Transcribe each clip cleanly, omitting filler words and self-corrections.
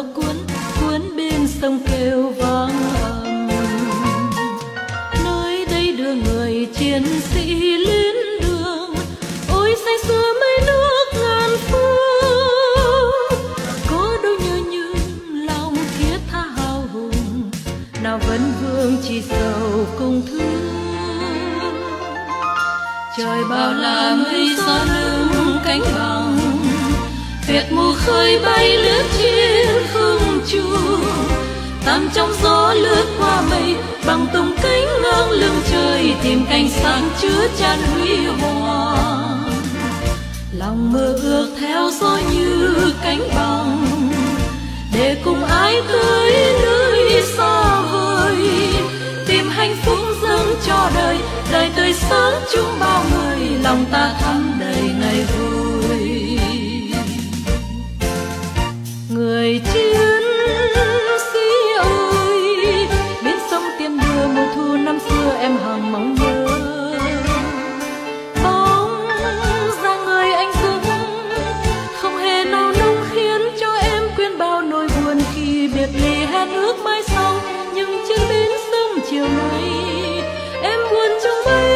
mưa cuốn cuốn bên sông kêu vang ầm. Nơi đây đưa người chiến sĩ lên đường, ôi say sưa mây nước ngàn phương. Có đâu nhớ nhung lòng thiết tha hào hùng, nào vẫn vương chỉ sầu cùng thương. Trời bao la mây gió lưng cánh bằng, tuyệt mù khơi bay lướt trên không trung. Tắm trong gió lướt qua mây, bằng tung cánh ngang lưng trời, tìm cánh sáng chứa chan huy hoàng. Lòng mơ ước theo gió như cánh bằng, để cùng ai tới nơi xa vời, tìm hạnh phúc dâng cho đời, đời tươi sáng chung bao người, lòng ta thắm đầy ngày vui. Người chiến sĩ ơi, bên sông Tiên Đưa mùa thu năm xưa em hằng mong nhớ. Bóng dáng người anh dũng không hề nào nung, khiến cho em quên bao nỗi buồn khi biệt ly hẹn ước mai sau. Nhưng trên bến sông chiều nay em buồn trong mây,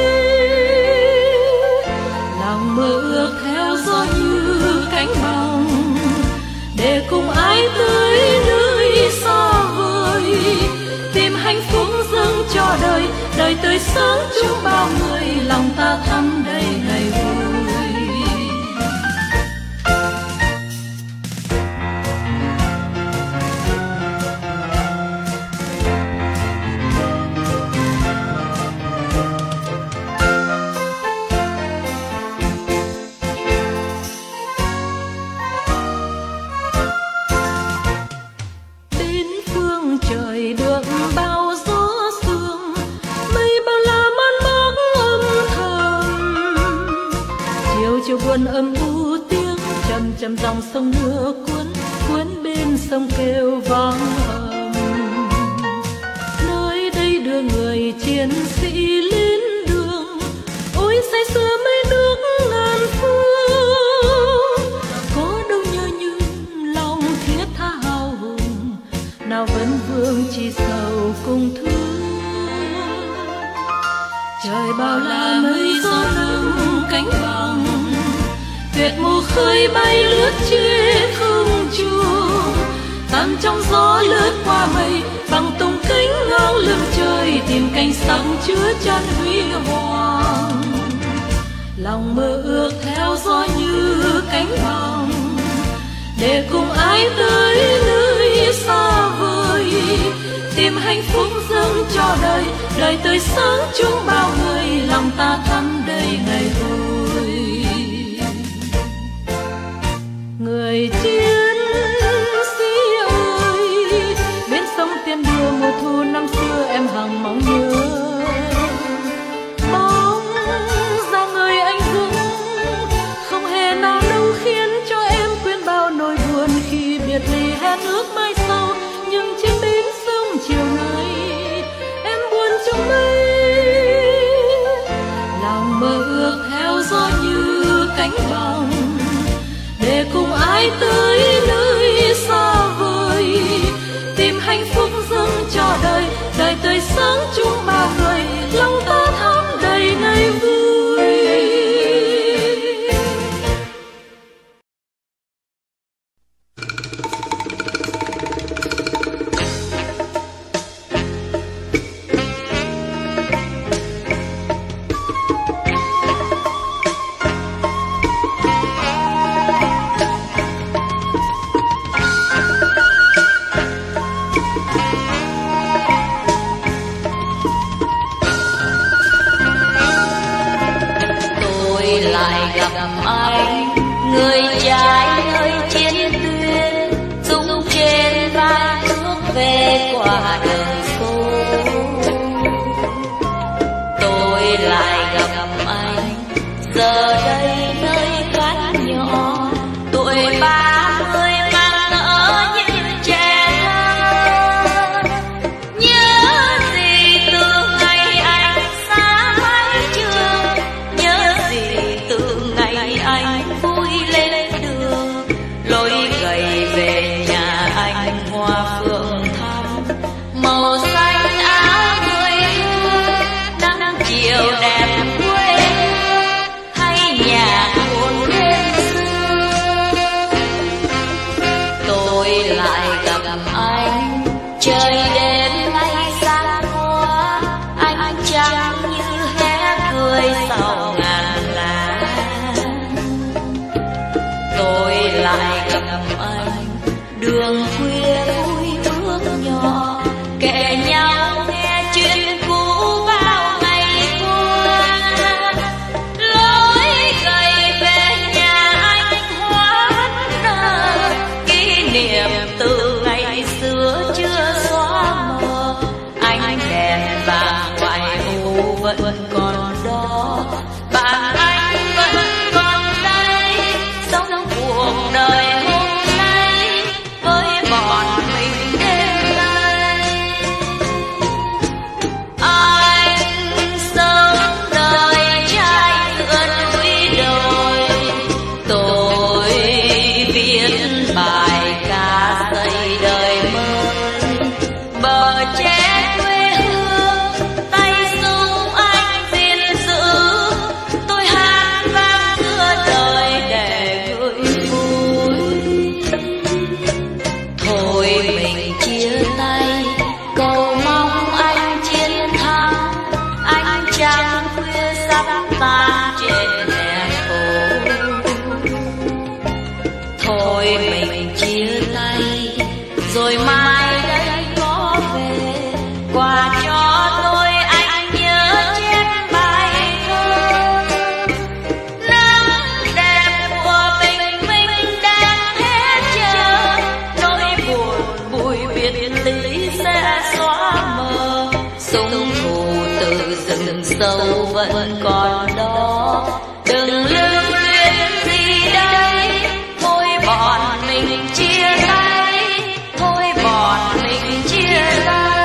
lòng mơ ước theo gió như cánh bằng, để cùng ai tới nơi xa vời, tìm hạnh phúc dâng cho đời, đời tươi sáng chung bao người, lòng ta thắm đầy ngày vui. Trời được bao gió sương, mây bao la man mác âm thầm. Chiều chiều buồn âm u tiếng trầm trầm dòng sông mưa cuốn cuốn bên sông kêu vang ầm. Nơi đây đưa người chiến sĩ lên đường, ôi say sưa mây nước ngàn phương. Có đâu nhớ nhung lòng thiết tha hào hùng, nào vẫn vương chỉ sầu cùng thương. Trời bao la mây gió lưng cánh bằng, tuyệt mù khơi bay lướt trên không trung. Tắm trong gió lướt qua mây, bằng tung cánh ngang lưng trời, tìm cánh sáng chứa chan huy hoàng. Lòng mơ ước theo gió như cánh bằng, để cùng ai tới nơi xa vời, tìm hạnh phúc dâng cho đời, đời tươi sáng chung bao người, lòng ta thắm đầy ngày vui. Người chiến sĩ ơi, bên sông Tiên Đưa mùa thu năm xưa em hằng mong nhớ. Bóng dáng người anh dũng không hề nào đâu, khiến cho em quên bao nỗi buồn khi biệt ly hẹn ước mai sau. Nhưng trên bến sông chiều nay em buồn trong mây, lòng mơ ước theo gặp anh, trời đêm nay xa hoa, anh trắng như hé cười sau ngàn lá. Tôi lại gặp anh, đường khuya vui bước nhỏ, kể nhau nghe chuyện cũ bao ngày qua. Lối gầy về nhà anh hoắt nở, kỷ niệm từ ngày xưa chưa xóa mờ. Ánh đèn vàng ngoài ô vẫn còn đó, bạn anh vẫn còn đây, sống cuộc đời hôm nay với bọn mình đêm nay. Anh sống đời trai lượn núi đồi, tôi viết bài ca xây đời mới. Bờ tre quê hương, tay súng anh gìn giữ, tôi hát vang giữa đời để gửi vui. Thôi mình chia tay, cầu mong anh chiến thắng, anh trăng khuya sắp tan trên hè phố. Thôi mình chia tay, rồi mai đây có về, quà cho tôi anh nhớ chép bài thơ. Nắng đẹp của bình minh đang hết chờ, nỗi buồn vui biệt ly sẽ xóa mờ. Súng thù từ rừng sâu vẫn còn đó, đừng lưu luyến gì đây. Thôi bọn mình chia tay, thôi bọn mình chia tay.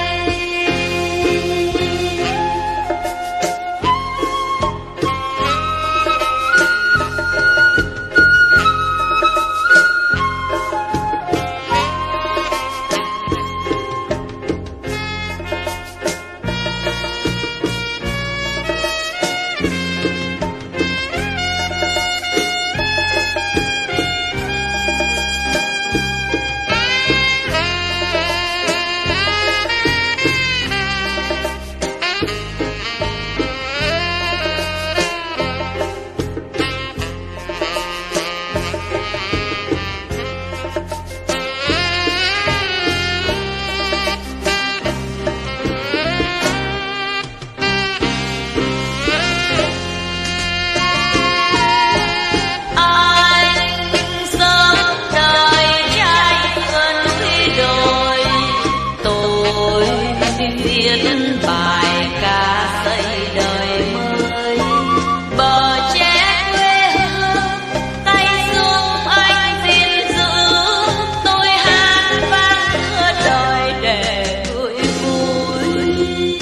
Bài ca xây đời mới. Bờ tre quê hương, tay súng anh gìn giữ, tôi hát vang giữa đời để gửi vui.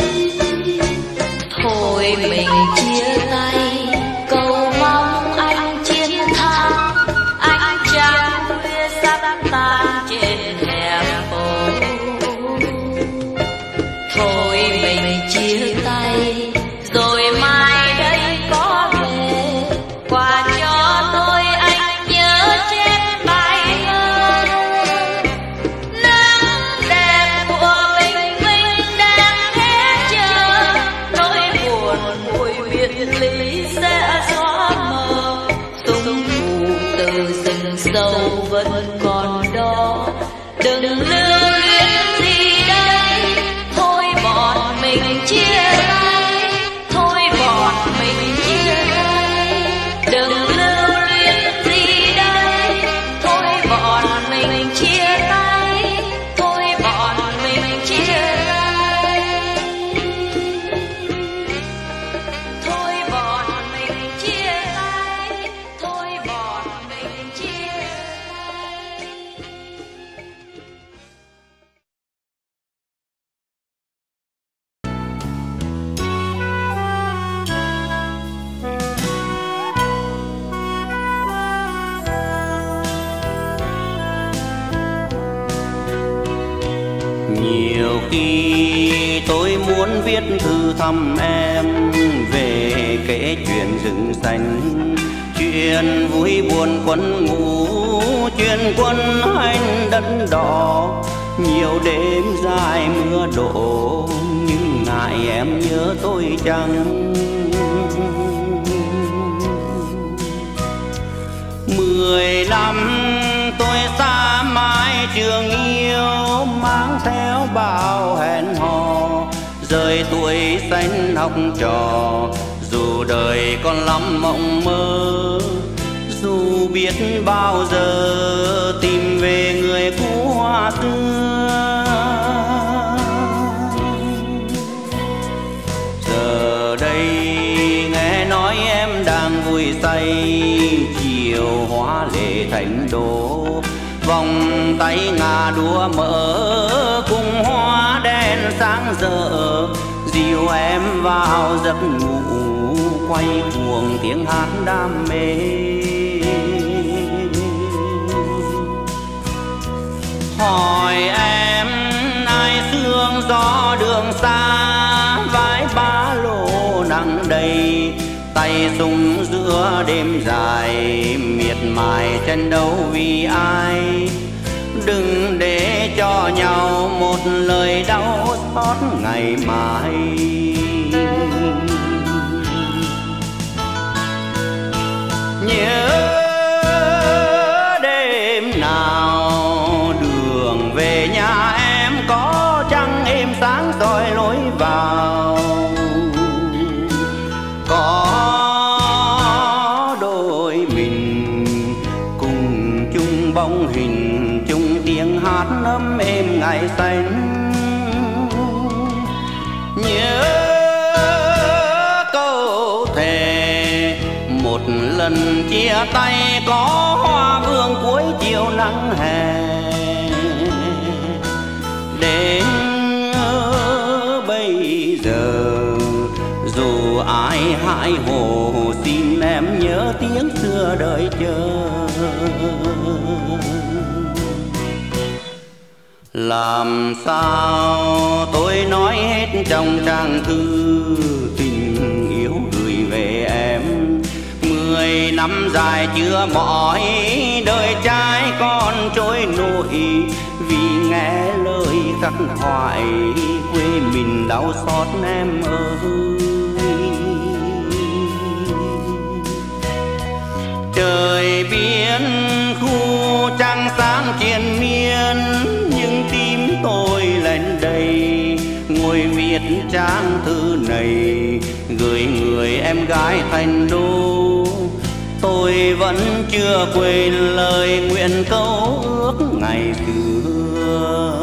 Thôi mình chia tay, cầu mong anh chiến thắng, anh trăng khuya sắp tan trên hè phố. Thôi mình chia tay, rồi mai đây có về, quà cho tôi anh nhớ chép bài thơ. Nắng đẹp của bình minh đang hết chờ, nỗi buồn vui biệt ly sẽ xóa mờ. Súng thù từ rừng sâu vẫn còn đó, đừng lưu luyến gì đây. Thôi bọn mình chia tay, thôi bọn mình chia tay, đừng lưu luyến gì đây. Thôi bọn mình chia tay, thôi bọn mình chia tay, thôi bọn mình chia tay, thôi bọn mình chia tay. Nhiều khi tôi muốn viết thư thăm em, về kể chuyện rừng xanh, chuyện vui buồn quân ngủ, chuyện quân hành đất đỏ. Nhiều đêm dài mưa đổ, nhưng ngại em nhớ tôi chăng. 10 năm tôi xa mãi trường yêu, mang theo bao hẹn hò, rời tuổi xanh học trò. Dù đời còn lắm mộng mơ, dù biết bao giờ tìm về người cũ hoa xưa. Giờ đây nghe nói em đang vui say, chiều hóa lệ thành đô. Vòng tay ngà đua mở cùng hoa đen sáng rỡ, dìu em vào giấc ngủ quay cuồng tiếng hát đam mê. Hỏi em ai sương gió đường xa, vái ba lô nặng đầy, tay súng giữa đêm dài, miệt mài tranh đấu vì ai. Đừng để cho nhau một lời đau xót ngày mai. Nhớ đêm nào đường về nhà em có trăng êm sáng soi lối vào. Có đôi mình cùng chung bóng hình, chung tiếng hát ấm êm ngày xanh. Nhớ câu thề một lần chia tay có hoa vương cuối chiều nắng hè. Đến bây giờ dù ai hại hồ, xin em nhớ tiếng xưa đợi chờ. Làm sao tôi nói hết trong trang thư tình yêu gửi về em. 10 năm dài chưa mỏi, đời trai con trôi nổi. Vì nghe lời khắc khoải, quê mình đau xót em ơi. Trời biển khu trăng sáng triền miên, nhưng tim tôi lên đây ngồi viết trang thư này, gửi người em gái thành đô. Tôi vẫn chưa quên lời nguyện câu ước ngày xưa.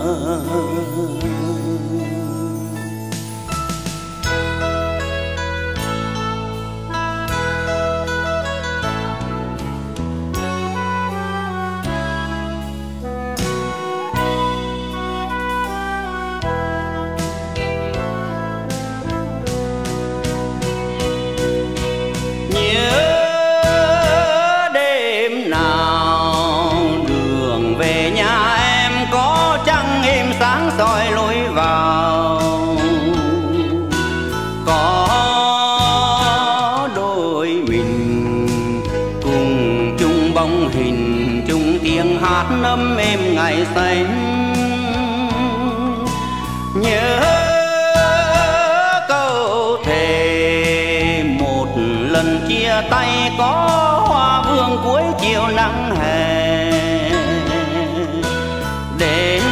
Soi lối vào có đôi mình cùng chung bóng hình, chung tiếng hát ấm êm ngày xanh. Nhớ câu thề một lần chia tay có hoa vương cuối chiều nắng hè. Đến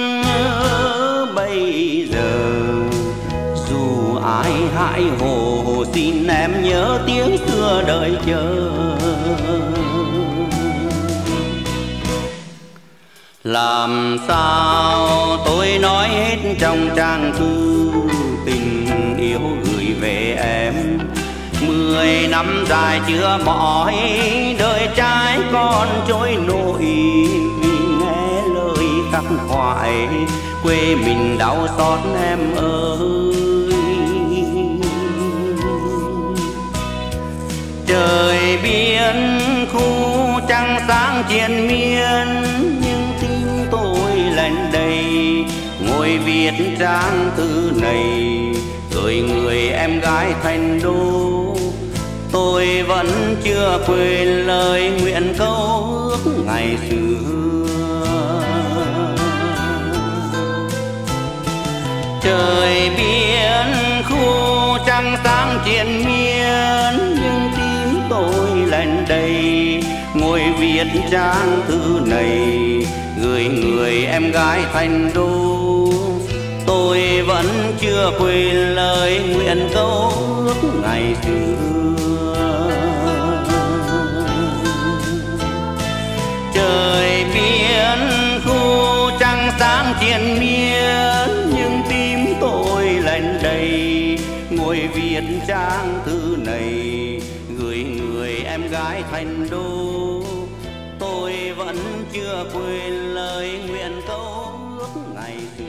bây giờ dù ai hại hồ, xin em nhớ tiếng xưa đợi chờ. Làm sao tôi nói hết trong trang thư tình yêu gửi về em. 10 năm dài chưa mỏi, đời trai con trôi nổi. Vì nghe lời khắc khoải, quê mình đau xót em ơi. Trời biển khu trăng sáng triền miên, nhưng tim tôi lên đây ngồi viết trang thư này, gửi người em gái thành đô. tôi vẫn chưa quên lời nguyện câu ước ngày xưa. Trời biển khu trăng sáng triền miên, nhưng tim tôi lên đây ngồi viết trang thư này gửi người em gái thành đô. Tôi vẫn chưa quên lời nguyện câu ước ngày xưa. Trời biển khu trăng sáng triền miên, nhưng tim tôi lên đây ngồi viết trang thư này gửi người em gái thành đô. Tôi vẫn chưa quên lời nguyện câu ước ngày xưa.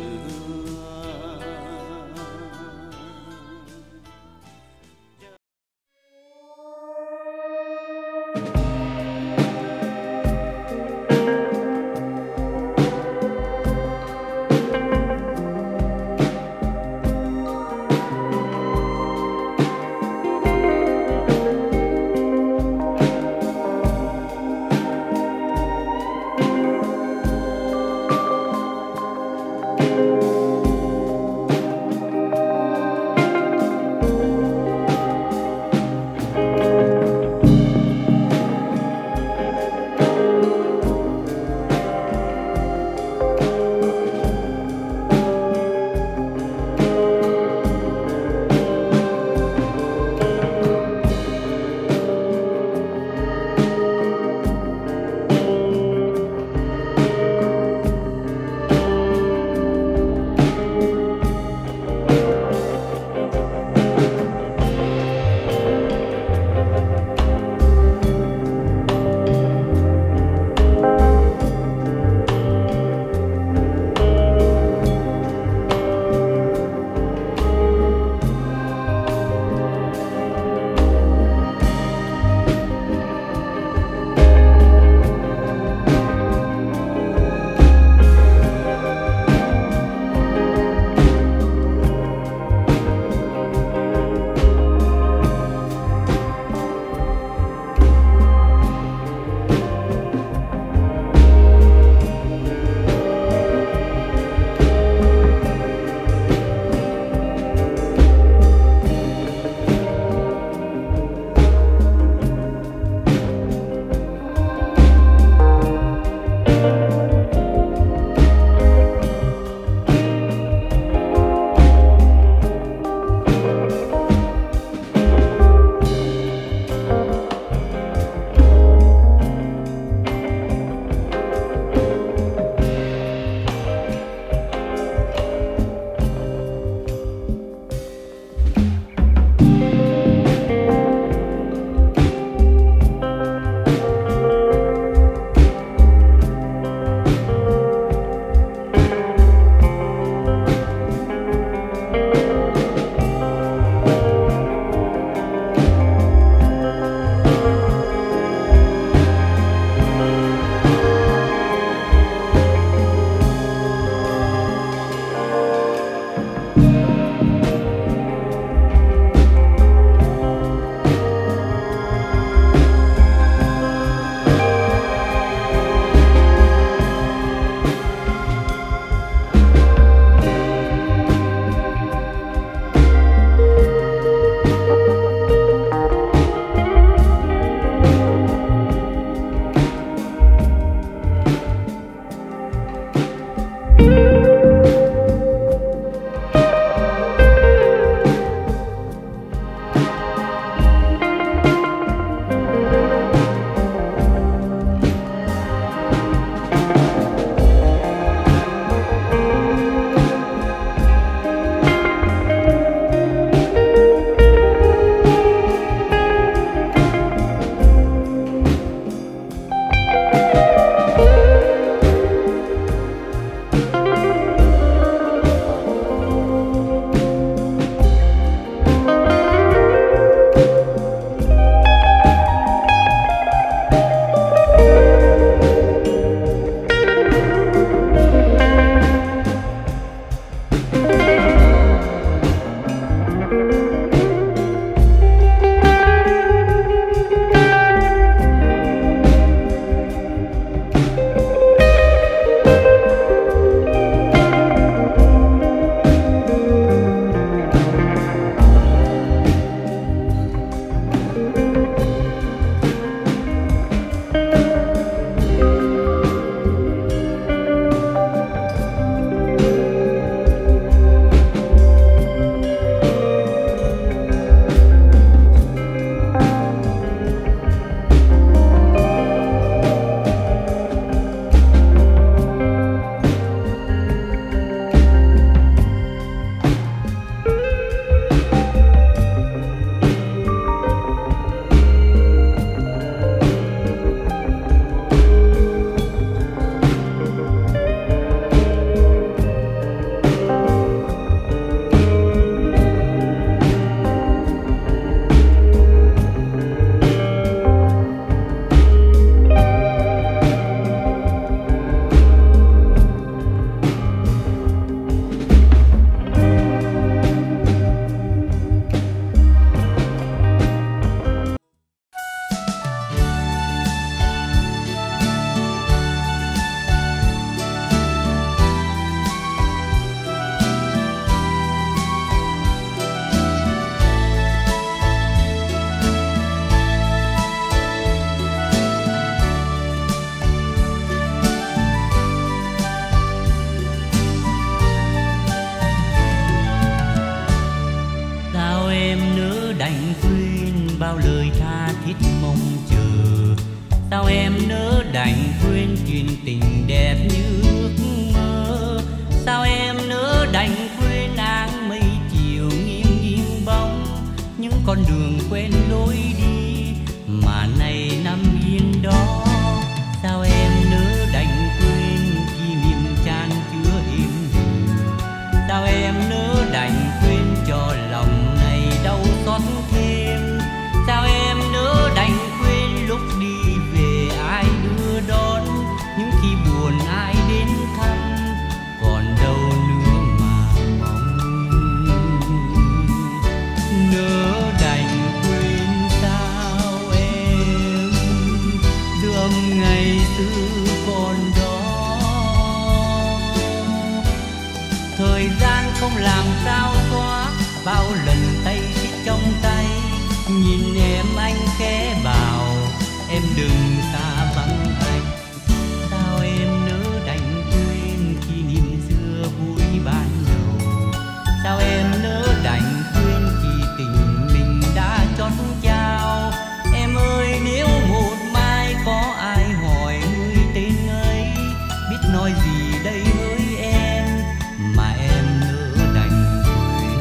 Thời gian không làm sao xóa bao lần tay xiết trong tay. Nhìn em anh khẽ bảo em đừng xa vắng anh. Sao em nỡ đành quên kỷ niệm xưa vui ban đầu. Sao em nỡ đành quên khi tình mình đã chót trao. Em ơi nếu một mai có ai hỏi người tên ấy, biết nói gì đây với em mà em nỡ đành quên.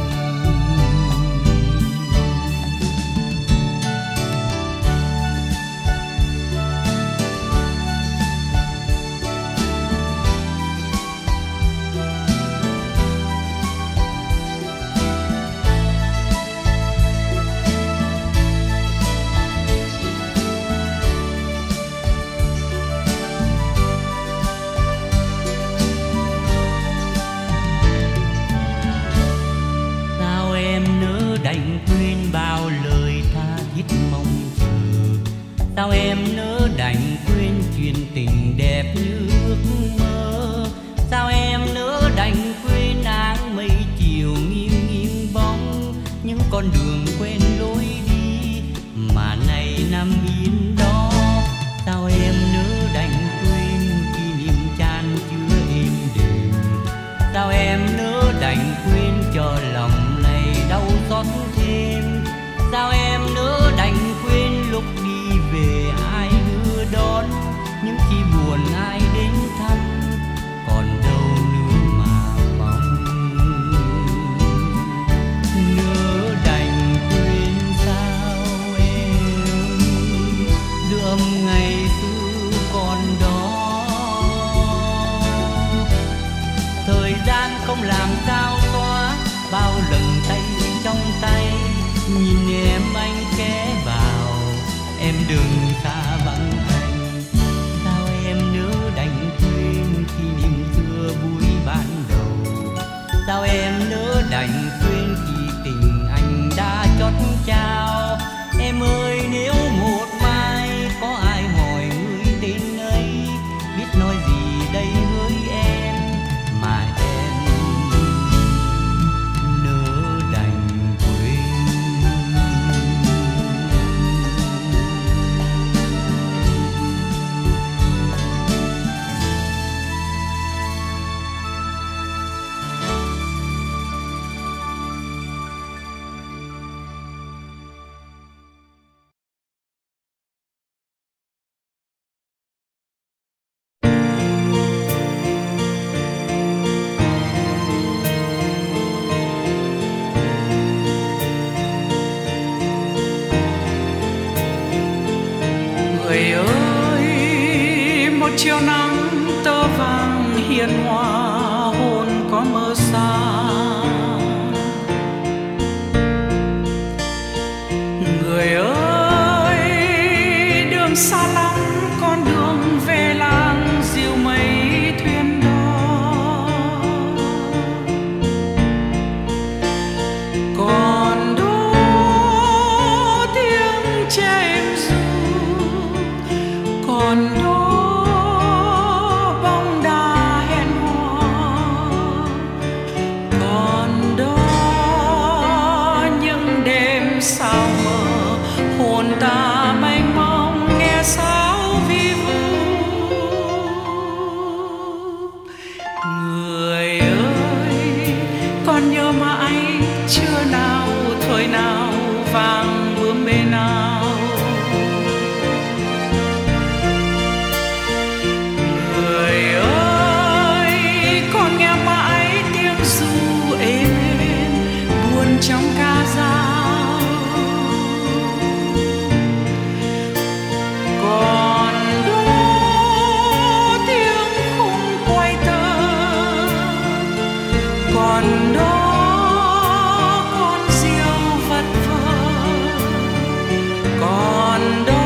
Sao em nỡ đành quên bao lời tha thiết mong chờ. Sao em nỡ đành quên chuyện tình đẹp như ước mơ. Sao em nỡ đành quên áng mây chiều nghiêng nghiêng bóng. Những con đường quen lối đi mà nay nằm yên đó. Sao em nỡ đành quên kỷ niệm chan chứa êm đềm. Sao em nỡ đành quên cho lòng này đau xót thêm. Sao em nỡ đành quên lúc đi về ai đưa đón. Những khi buồn ai đến thăm còn đâu nữa mà mong. Nỡ đành quên sao em dư âm ngày xưa còn đó. Thời gian không làm sao xóa bao lần tay trong tay. Nhìn em anh khẽ bảo em đừng xa vắng anh. Sao em nỡ đành quên kỷ niệm xưa vui ban đầu. Sao em nỡ đành quên khi tình anh đã chót trao. Em ơi nếu một mai có ai hỏi người tên ấy, biết nói gì đây với em mà em nỡ đành quên. Người ơi một chiều nắng tơ vàng hiền hòa hồn có mơ xa. Người ơi đường xa lắm con đường về làng dìu mấy thuyền đó. Còn đó tiếng trẻ em ru, còn đó bóng đá hẹn hò, còn đó những đêm sao mờ hồn ta mênh mông nghe sáo vi vu. Người ơi con nhớ mãi chưa nào thời nào vàng bướm bên nào. Người ơi con nghe mãi tiếng ru êm buồn trong ca dao. Còn đó tiếng khung quay tơ, còn đó con diều vật vờ, còn đó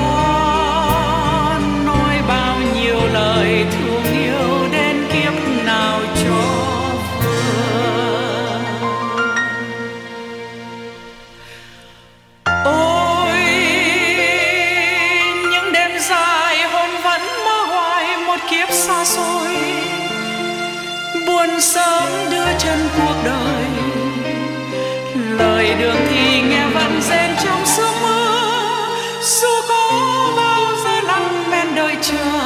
nói bao nhiêu lời thương yêu đến kiếp nào cho vừa. Ôi những đêm dài hồn vẫn mơ hoài một kiếp xa xôi, buồn sớm đưa chân cuộc đời. Lời đường thì nghe vẫn rền trong sương mưa, dù có bao giờ lặng men đợi chờ.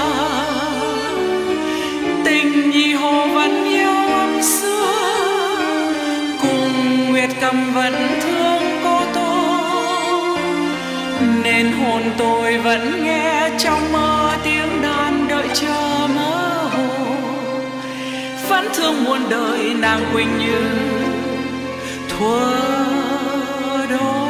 Tình nhị hồ vẫn yêu ấm xưa, cùng nguyệt cầm vẫn thương cô tô. Nên hồn tôi vẫn nghe trong mơ tiếng đàn đợi chờ mơ hồ. Vẫn thương muôn đời nàng Quỳnh Như thuở đó.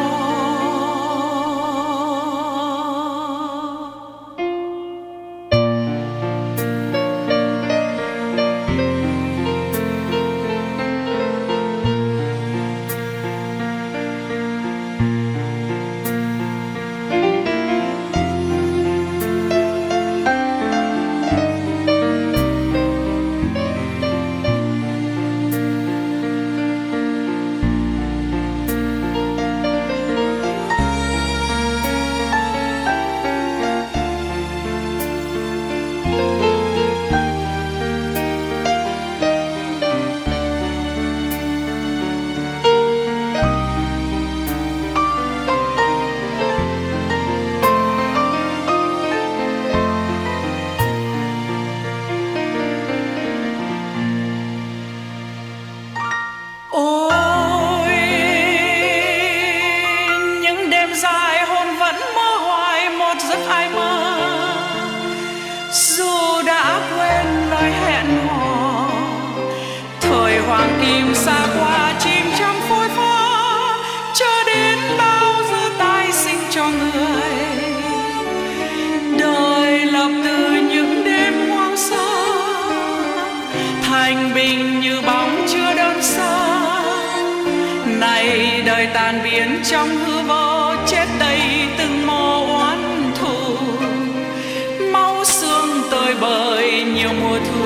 Tàn biến trong hư vô, chết đầy từng mồ oán thù, máu xương tơi bời nhiều mùa thu.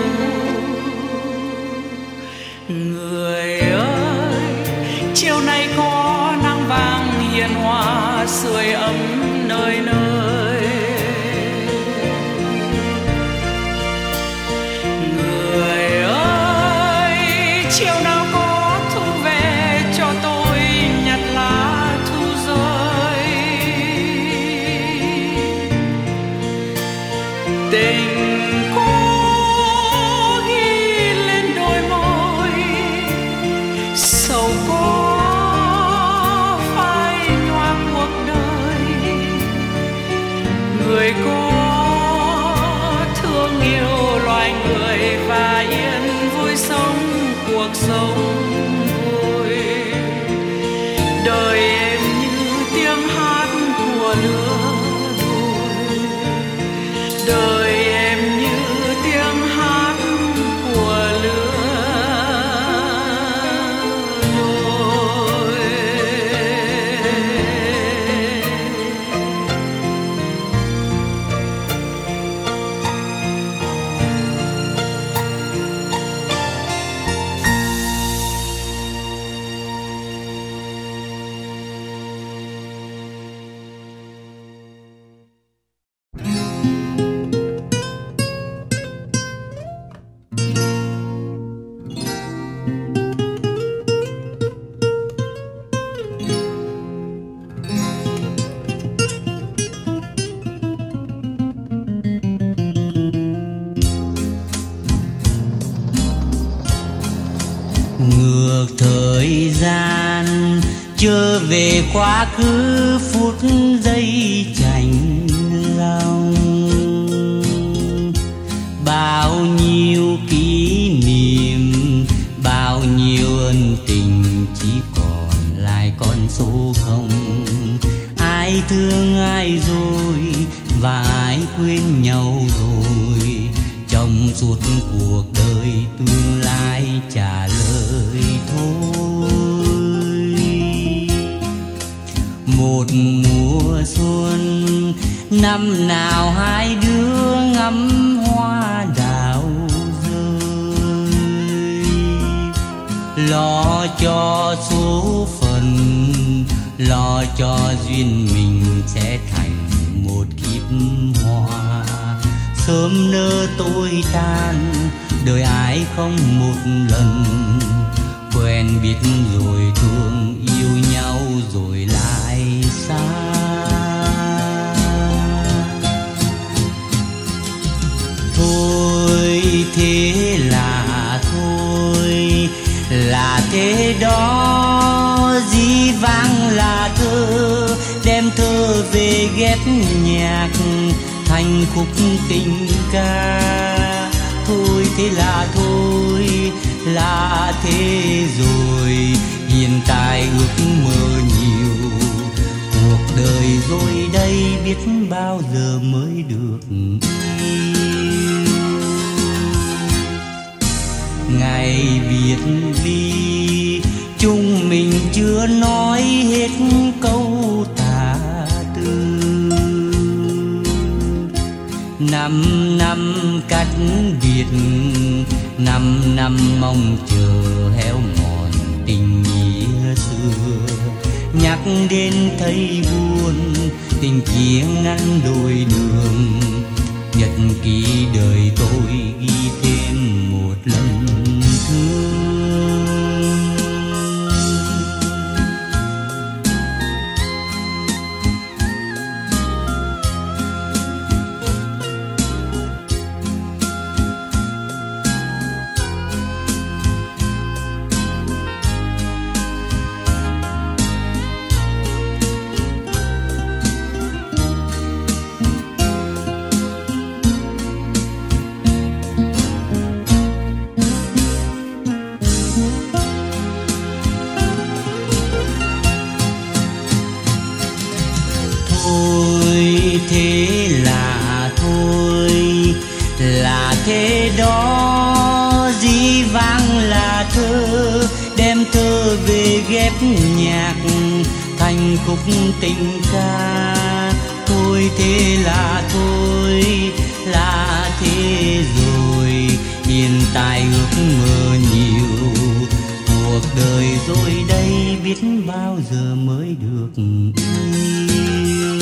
Người ơi, chiều nay có nắng vàng hiền hòa sưởi ấm nơi nơi. Người ơi, chiều nào có thu về cho tôi tình có ghi lên đôi môi, sầu có phai nhòa cuộc đời. Người có thương yêu loài người và yên vui sống cuộc sống vui. Đời em như tiếng hát của lửa đuổi, đời em như tiếng hát của lửa đuổi. Ngược thời gian trở về quá khứ, phút giây chạnh lòng. Bao nhiêu kỷ niệm, bao nhiêu ân tình chỉ còn lại con số không. Ai thương ai rồi và ai quên nhau rồi. Trong suốt cuộc đời tương lai trả lời thôi. Một mùa xuân năm nào hai đứa ngắm hoa đào rơi. Lo cho số phận, lo cho duyên mình sẽ thành một kiếp hoa. Sớm nỡ tôi tan, đời ai không một lần. quen biết rồi thương, yêu nhau rồi lại xa. Thôi thế là thôi, là thế đó, dĩ vãng là thơ, đem thơ về ghép nhạc thành khúc tình ca. Thôi thế là thôi, là thế rồi, hiện tại ước mơ nhiều, cuộc đời rồi đây biết bao giờ mới được yêu. Ngày biệt ly chúng mình chưa nói hết câu tả tư. 5 năm cách biệt, 5 năm mong chờ héo mòn tình nghĩa xưa. Nhắc đến thấy buồn, tình kia ngăn đôi đường. Nhật ký đời tôi ghi thêm một lần thương. Thế là thôi, là thế đó, dĩ vãng là thơ, đem thơ về ghép nhạc thành khúc tình ca. Thôi thế là thôi, là thế rồi, hiện tại ước mơ nhiều, cuộc đời rồi đây biết bao giờ mới được yêu.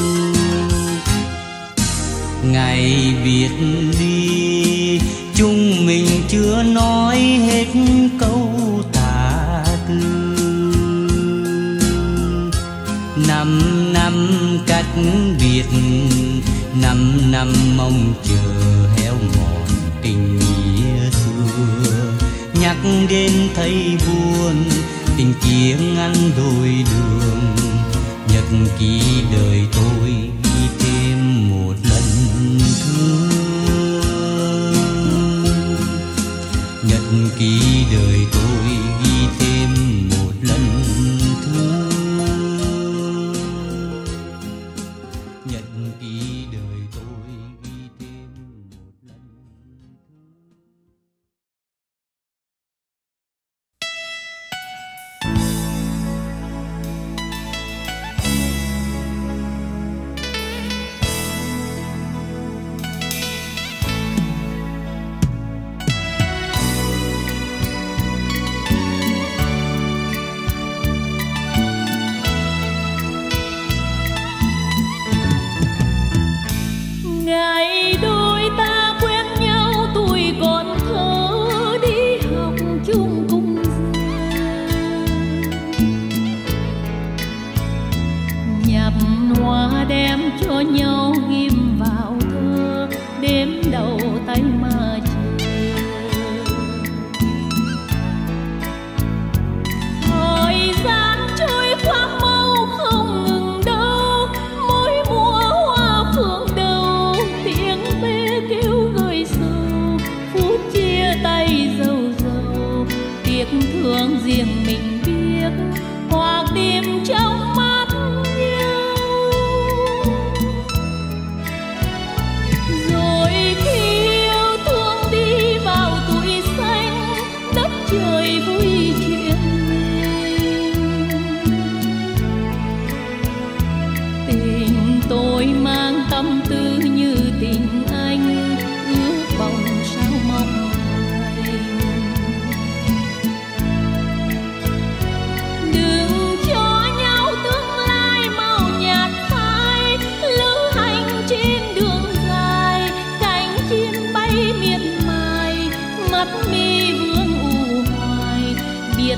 Ngày biệt ly chúng mình chưa nói hết câu tả tư. 5 năm cách biệt, 5 năm mong chờ héo mòn tình nghĩa xưa. Nhắc đến thấy buồn, tình kia ngăn đôi đường. Nhật ký đời tôi ghi thêm một lần thương. Nhật ký đời tôi ghi thêm một lần thương. Nhật ký đời tôi ghi thêm một lần thương. Ngày đôi ta quen nhau tuổi còn thơ, đi học chung cùng nhặt hoa đem cho nhau ghim vào thơ, đêm đầu tay mà chờ. Thời gian trôi qua mau không ngừng đâu, mỗi mùa hoa phượng đầu, tiếng ve kêu gợi sầu, phút chia tay dâu dâu, tiếc thương riêng mình biết, hoặc tìm trong mắt nhau. Rồi khi yêu thương đi vào tuổi xanh, đất trời vui chuyện mình. Tình tôi mang tâm tư như tình anh, ước vọng sao mong thành. Đừng cho nhau tương lai màu nhạt phai, lữ hành trên đường dài, cánh chim bay miệt mài, mắt mi vương u hoài, biệt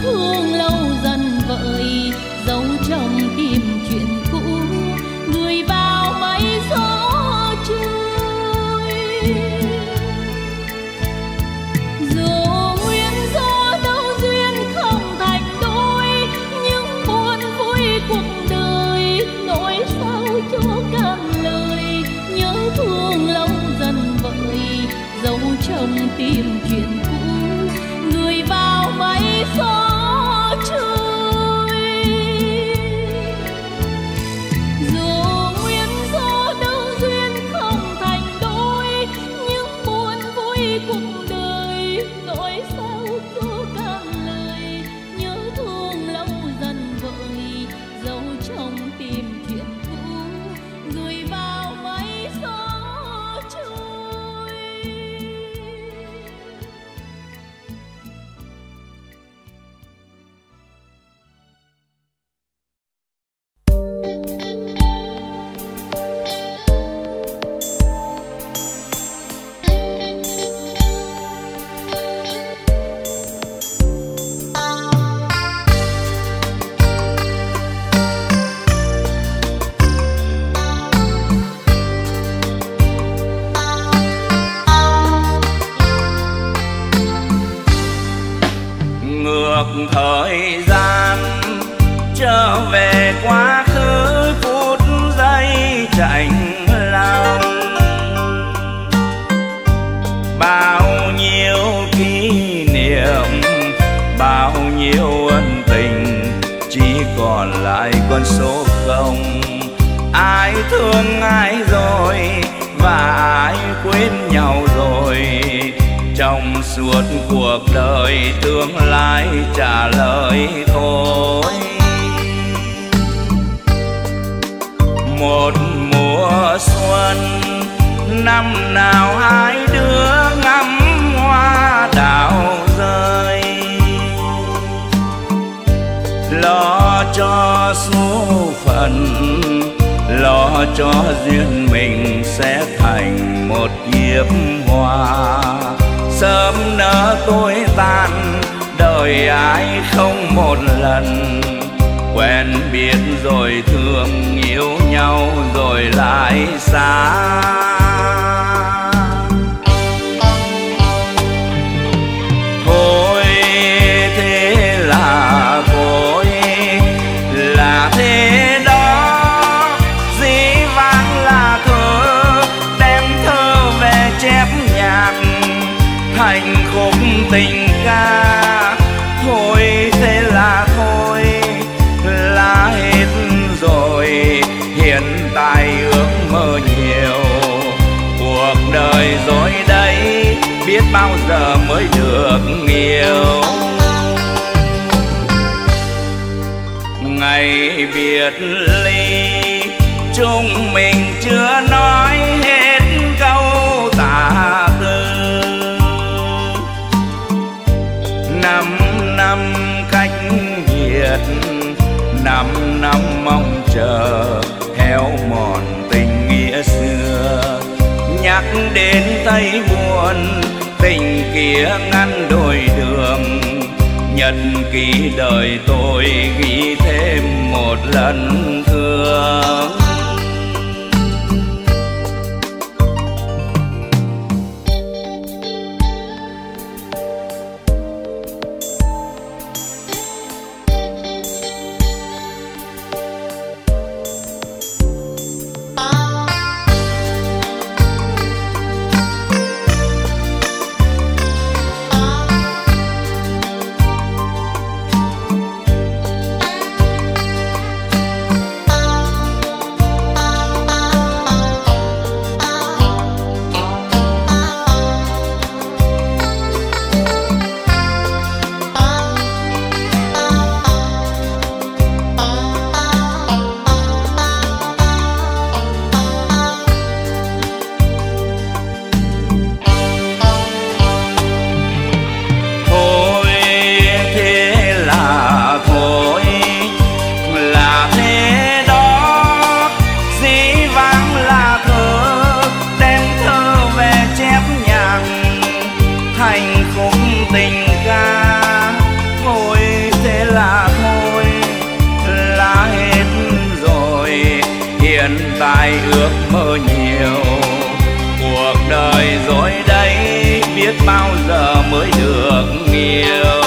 thương lâu dần vợi, dấu trong tim chuyện cũ, người vào mây gió trôi. Dù nguyên do đâu duyên không thành đôi, nhưng buồn vui cuộc đời nỗi sao cho cạn lời. Nhớ thương lâu dần vợi, dấu trong tim chuyện cũ, người vào mây gió trôi. Dù nguyên do đâu duyên không thành đôi, nhưng buồn vui cuộc đời nỗi sao cho cạn lời. Nhớ thương lâu dần vợi, dấu trong tim chuyện cũ, người vào mây gió trôi. Ngược thời gian trở về quá khứ, phút giây chạnh lòng. Bao nhiêu kỷ niệm, bao nhiêu ân tình, chỉ còn lại con số không. Ai thương ai rồi và ai quên nhau rồi, trong suốt cuộc đời tương lai trả lời thôi. Một mùa xuân năm nào hai đứa ngắm hoa đào rơi, lo cho số phận, lo cho duyên mình sẽ thành một kiếp hoa. Sớm nỡ tối tàn, đời ai không một lần, quen biết rồi thương, yêu nhau rồi lại xa. Thôi thế là thôi, là thế đó, dĩ vãng là thơ, đem thơ về chép nhạc thành khúc tình ca. Thôi thế là thôi, là hết rồi, hiện tại ước mơ nhiều. Cuộc đời rồi đây, biết bao giờ mới được yêu. Ngày biệt ly, chúng mình chưa nói hết câu tả tư. 5 năm cách biệt, 5 năm mong chờ héo mòn tình nghĩa xưa. Nhắc đến thấy buồn, tình kia ngăn đôi đường. Nhật ký đời tôi ghi thêm một lần thương. ước mơ nhiều. Cuộc đời rồi đây biết bao giờ mới được yêu.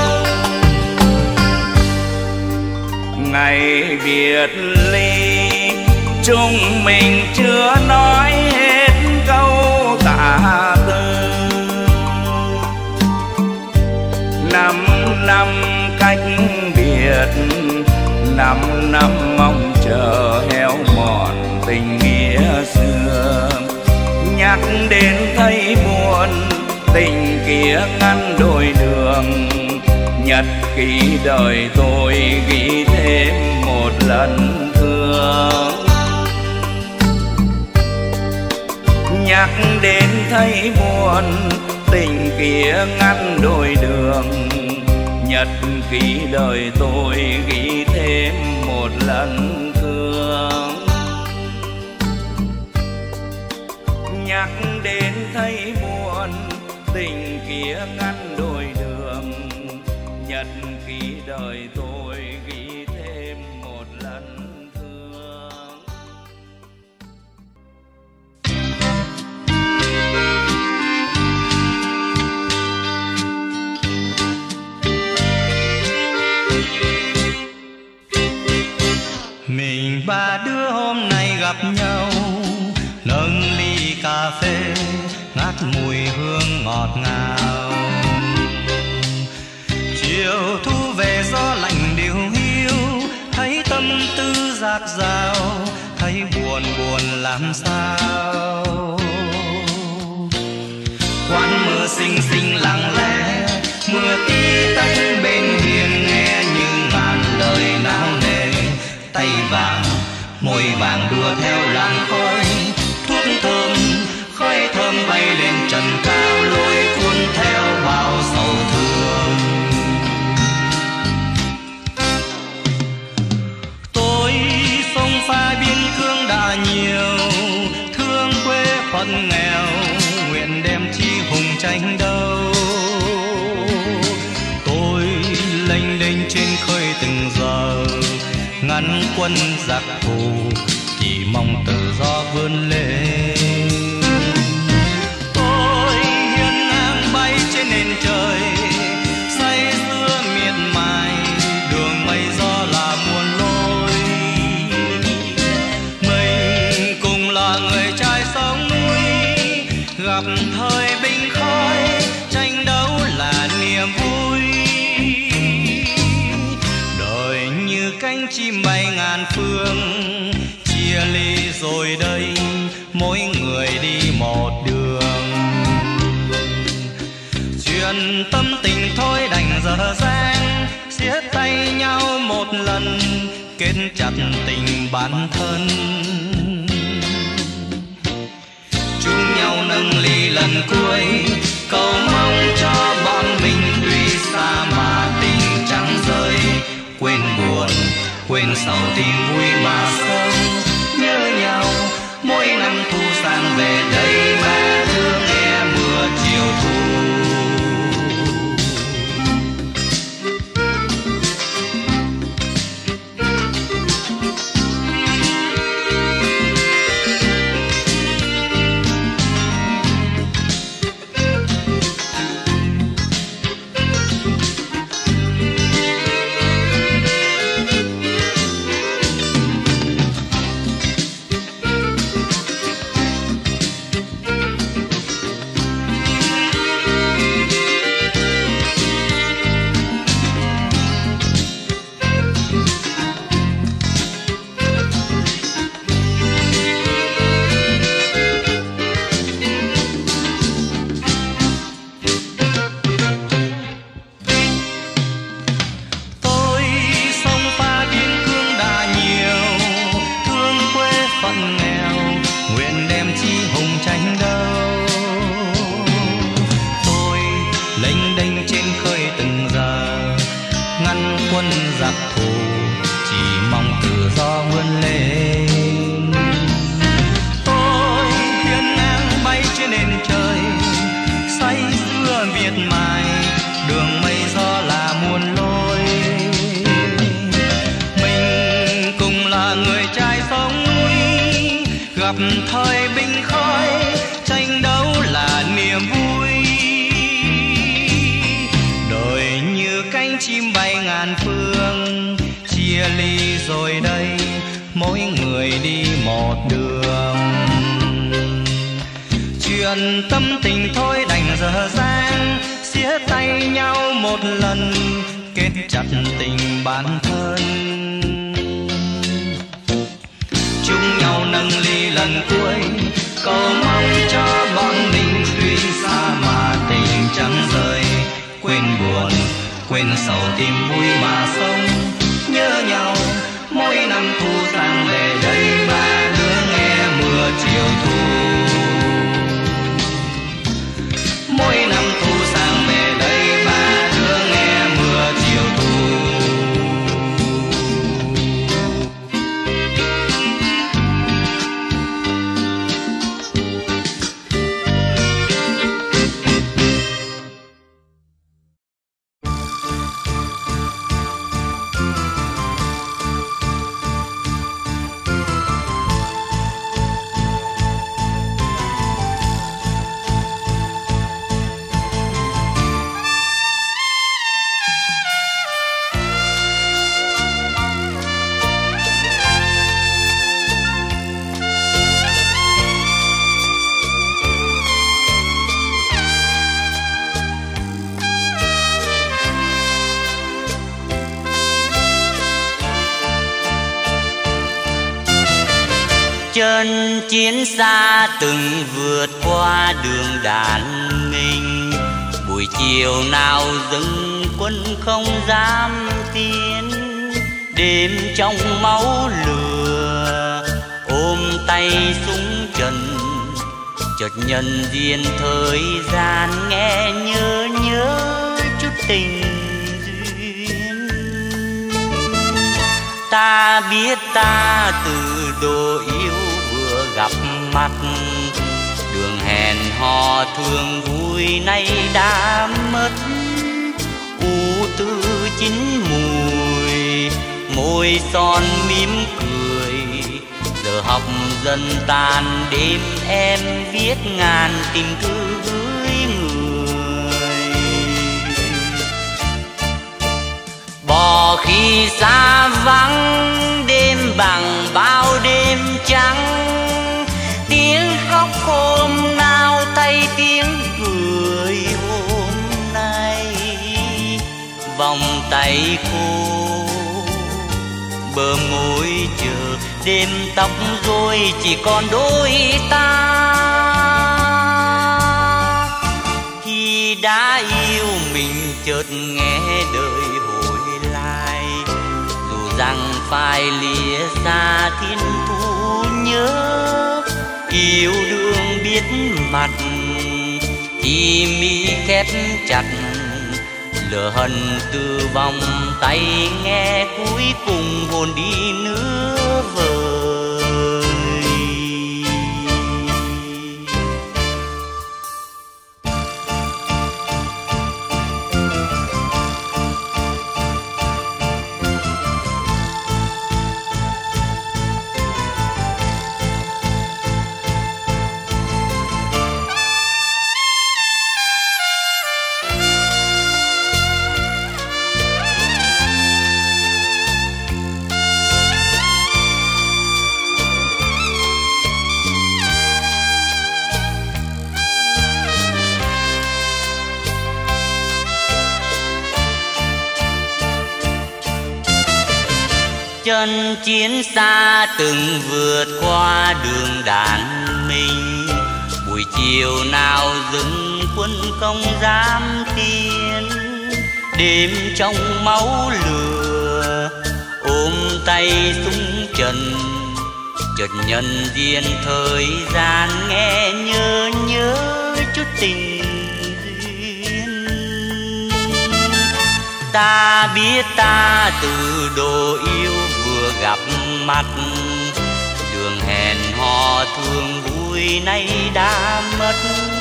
Ngày biệt ly chúng mình chưa nói hết câu tạ tư. 5 năm cách biệt, 5 năm mong chờ héo mòn tình nghĩa xưa. Nhắc đến thấy buồn, tình kia ngăn đôi đường. Nhật ký đời tôi ghi thêm một lần thương. Nhắc đến thấy buồn, tình kia ngăn đôi đường. Nhật ký đời tôi ghi thêm một lần thương. Nhắc đến thấy buồn, tình kia ngăn đôi đường. Nhật ký đời tôi ghi thêm một lần thương. Mình ba đứa hôm nay gặp nhau, nâng ly cà phê ngát mùi hương ngọt ngào. Chiều thu về gió lạnh điều hiu, thấy tâm tư dạt dào, thấy buồn buồn làm sao. Quán mưa xinh xinh lặng lẽ, mưa tí tách bên hiên nghe như ngàn lời nao nề. Tay vàng môi vàng đua theo làn khói, thuốc thơm khói thơm bay lên trần cao, lối cuốn theo bao sầu thương. Tôi sông pha biên cương đã nhiều, thương quê phận nghèo, nguyện đem chi hùng tranh đâu. Tôi lênh đênh trên khơi từng giờ, ngăn quân giặc thù, chỉ mong tự do vươn lên. Tôi hiên ngang bay trên nền trời, say sưa miệt mài, đường mây gió là muôn lối. Mình cùng là người trai sống núi, gặp thời binh khói, tranh đấu là niềm vui. Đời như cánh chim bay ngàn phương, chia ly rồi đây mỗi người đi một đường. Chuyện tâm tình thôi đành dở dang, siết tay nhau một lần, kết chặt tình bản thân. Chung nhau nâng ly lần cuối, cầu mong cho bọn mình tuy xa mà tình chẳng rơi. Quên buồn, quên sầu tìm vui mà sống, nhớ nhau mỗi năm thu sang về đây ba đứa nghe mưa chiều thu. gặp thời binh khói, tranh đấu là niềm vui. Đời như cánh chim bay ngàn phương, chia ly rồi đây mỗi người đi một đường. Chuyện tâm tình thôi đành dở dang, siết tay nhau một lần kết chặt tình bản thân. Chung nhau nâng ly lần cuối, cầu mong cho bọn mình tuy xa mà tình chẳng rời. Quên buồn, quên sầu tìm vui mà sống, nhớ nhau mỗi năm thu sang về đây ba đứa nghe mưa chiều thu. Mỗi năm thu sang về đây ba đứa nghe mưa chiều thu. Chân chiến xa từng vượt qua đường đàn mình, buổi chiều nào dừng quân không dám tiến. Đêm trong máu lửa ôm tay súng trần, chợt nhân duyên thời gian nghe nhớ chút tình duyên. Ta biết ta từ độ yêu vừa gặp mặt, đường hẹn hò thương vui nay đã mất. U tư chín mùi môi son mỉm cười, giờ học dần tàn đêm em viết ngàn tình thư gửi người. Bỏ khi xa vắng đêm bằng bao đêm trắng, tiếng khóc hôm nào thay tiếng cười hôm nay. Vòng tay khô bờ môi chờ đêm tóc rối chỉ còn đôi ta. Khi đã yêu mình chợt nghe đời hồi lai, dù rằng phải lìa xa thiên thu nhớ. Yêu đương biết mặt thì mi khép chặt, lửa hận từ vòng tay nghe cuối cùng hồn đi nửa vời. Chân chiến xa từng vượt qua đường đàn mình, buổi chiều nào dừng quân không dám tiến. Đêm trong máu lửa ôm tay súng trần, chợt nhân duyên thời gian nghe nhớ chút tình duyên. Ta biết ta từ độ yêu vừa gặp mặt, đường hẹn hò thương vui nay đã mất.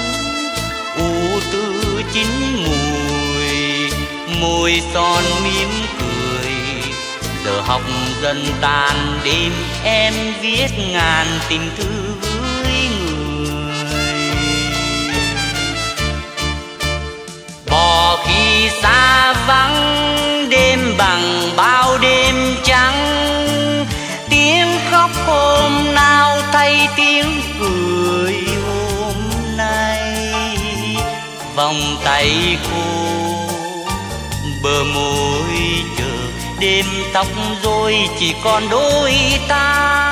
U tư chín mùi môi son mỉm cười, giờ học dần tàn đêm, em viết ngàn tình thư gửi người. Bỏ khi xa vắng đêm bằng bao đêm trắng, tiếng khóc hôm nào thay tiếng cười hôm nay. Vòng tay khô bờ môi chờ đêm, tóc rối chỉ còn đôi ta.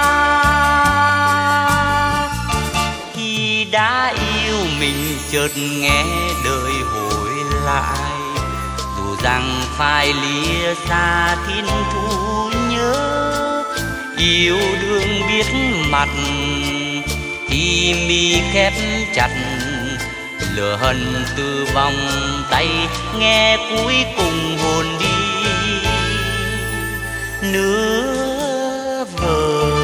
Khi đã yêu mình chợt nghe đời hồi lại, dù rằng phải lìa xa thiên thu nhớ. Yêu đương biết mặt thì mi khép chặt, lửa hận từ vòng tay nghe cuối cùng hồn đi nửa vời.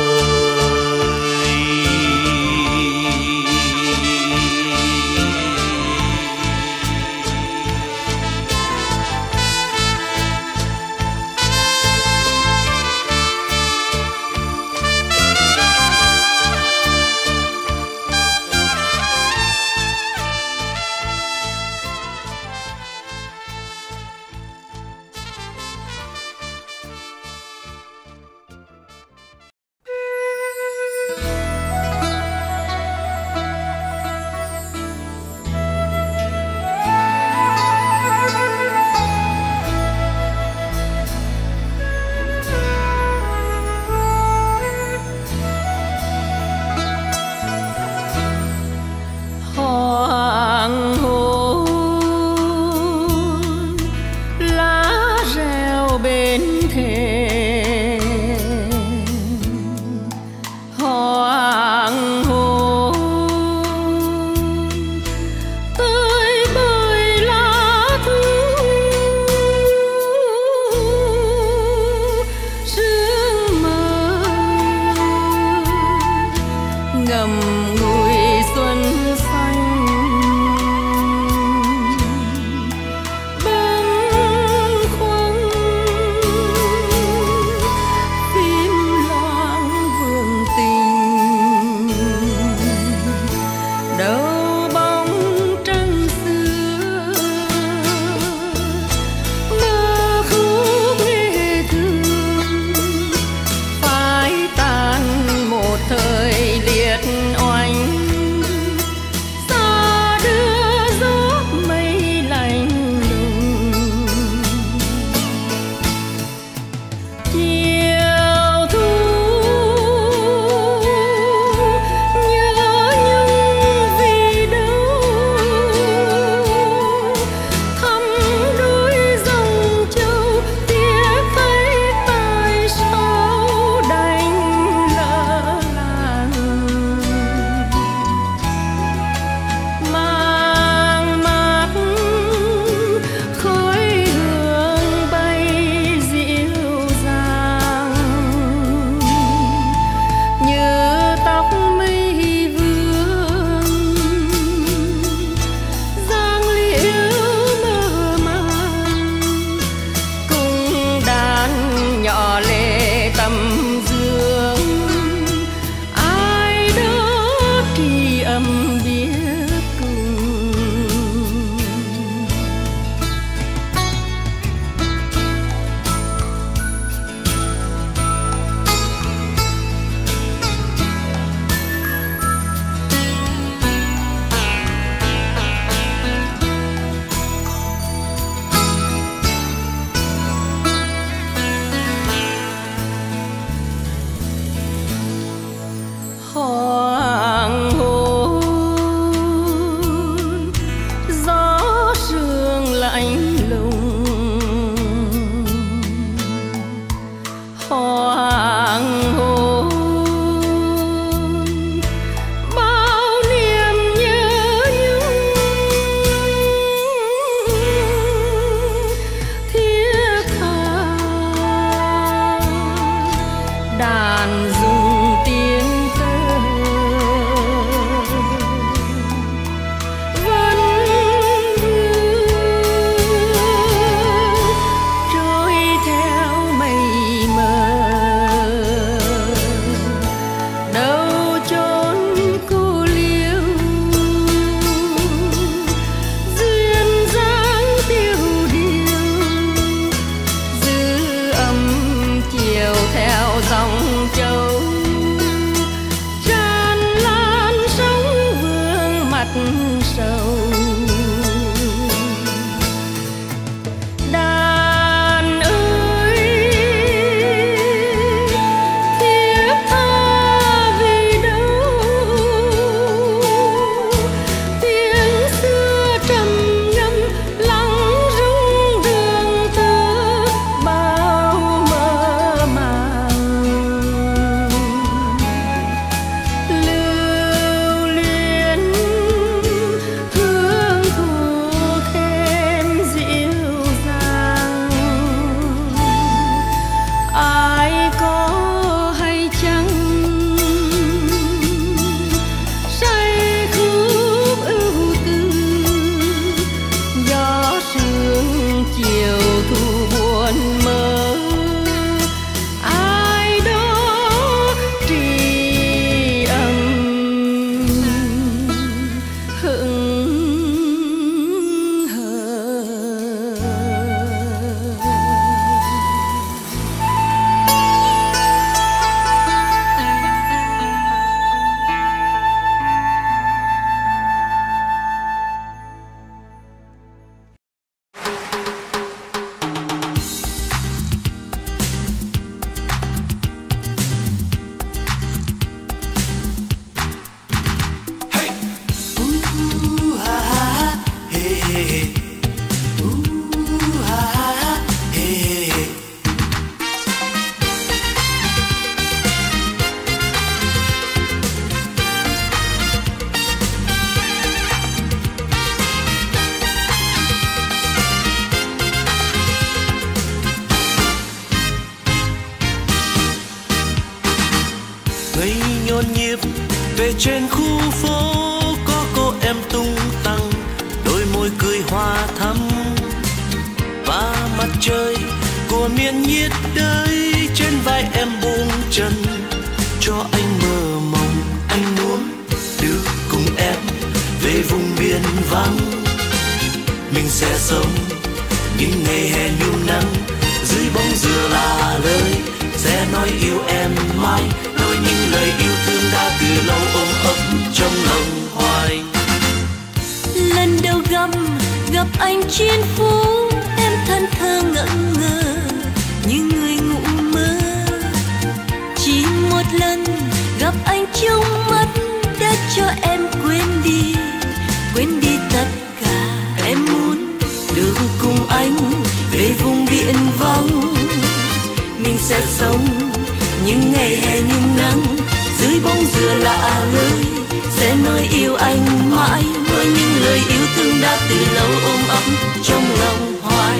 nhộn nhịp về trên khu phố, có cô em tung tăng đôi môi cười hoa thắm, và mặt trời của miền nhiệt đới trên vai em buông chân cho anh mơ mộng. Anh muốn được cùng em về vùng biển vắng, mình sẽ sống những ngày hè nhu nắng, dưới bóng dừa là lời sẽ nói yêu em mãi, nói những lời yêu thương đã từ lâu ôm ấp trong lòng hoài. Lần đầu gặp anh trên phố, em thân thơ ngẩn ngơ như người ngủ mơ. Chỉ một lần gặp anh trong mắt đã cho em quên đi tất cả. Em muốn được cùng anh về vùng biển vắng, mình sẽ sống những ngày hè nhung nắng, dưới bóng dừa lạ lơi sẽ nói yêu anh mãi, nói những lời yêu thương đã từ lâu ôm ấp trong lòng hoài.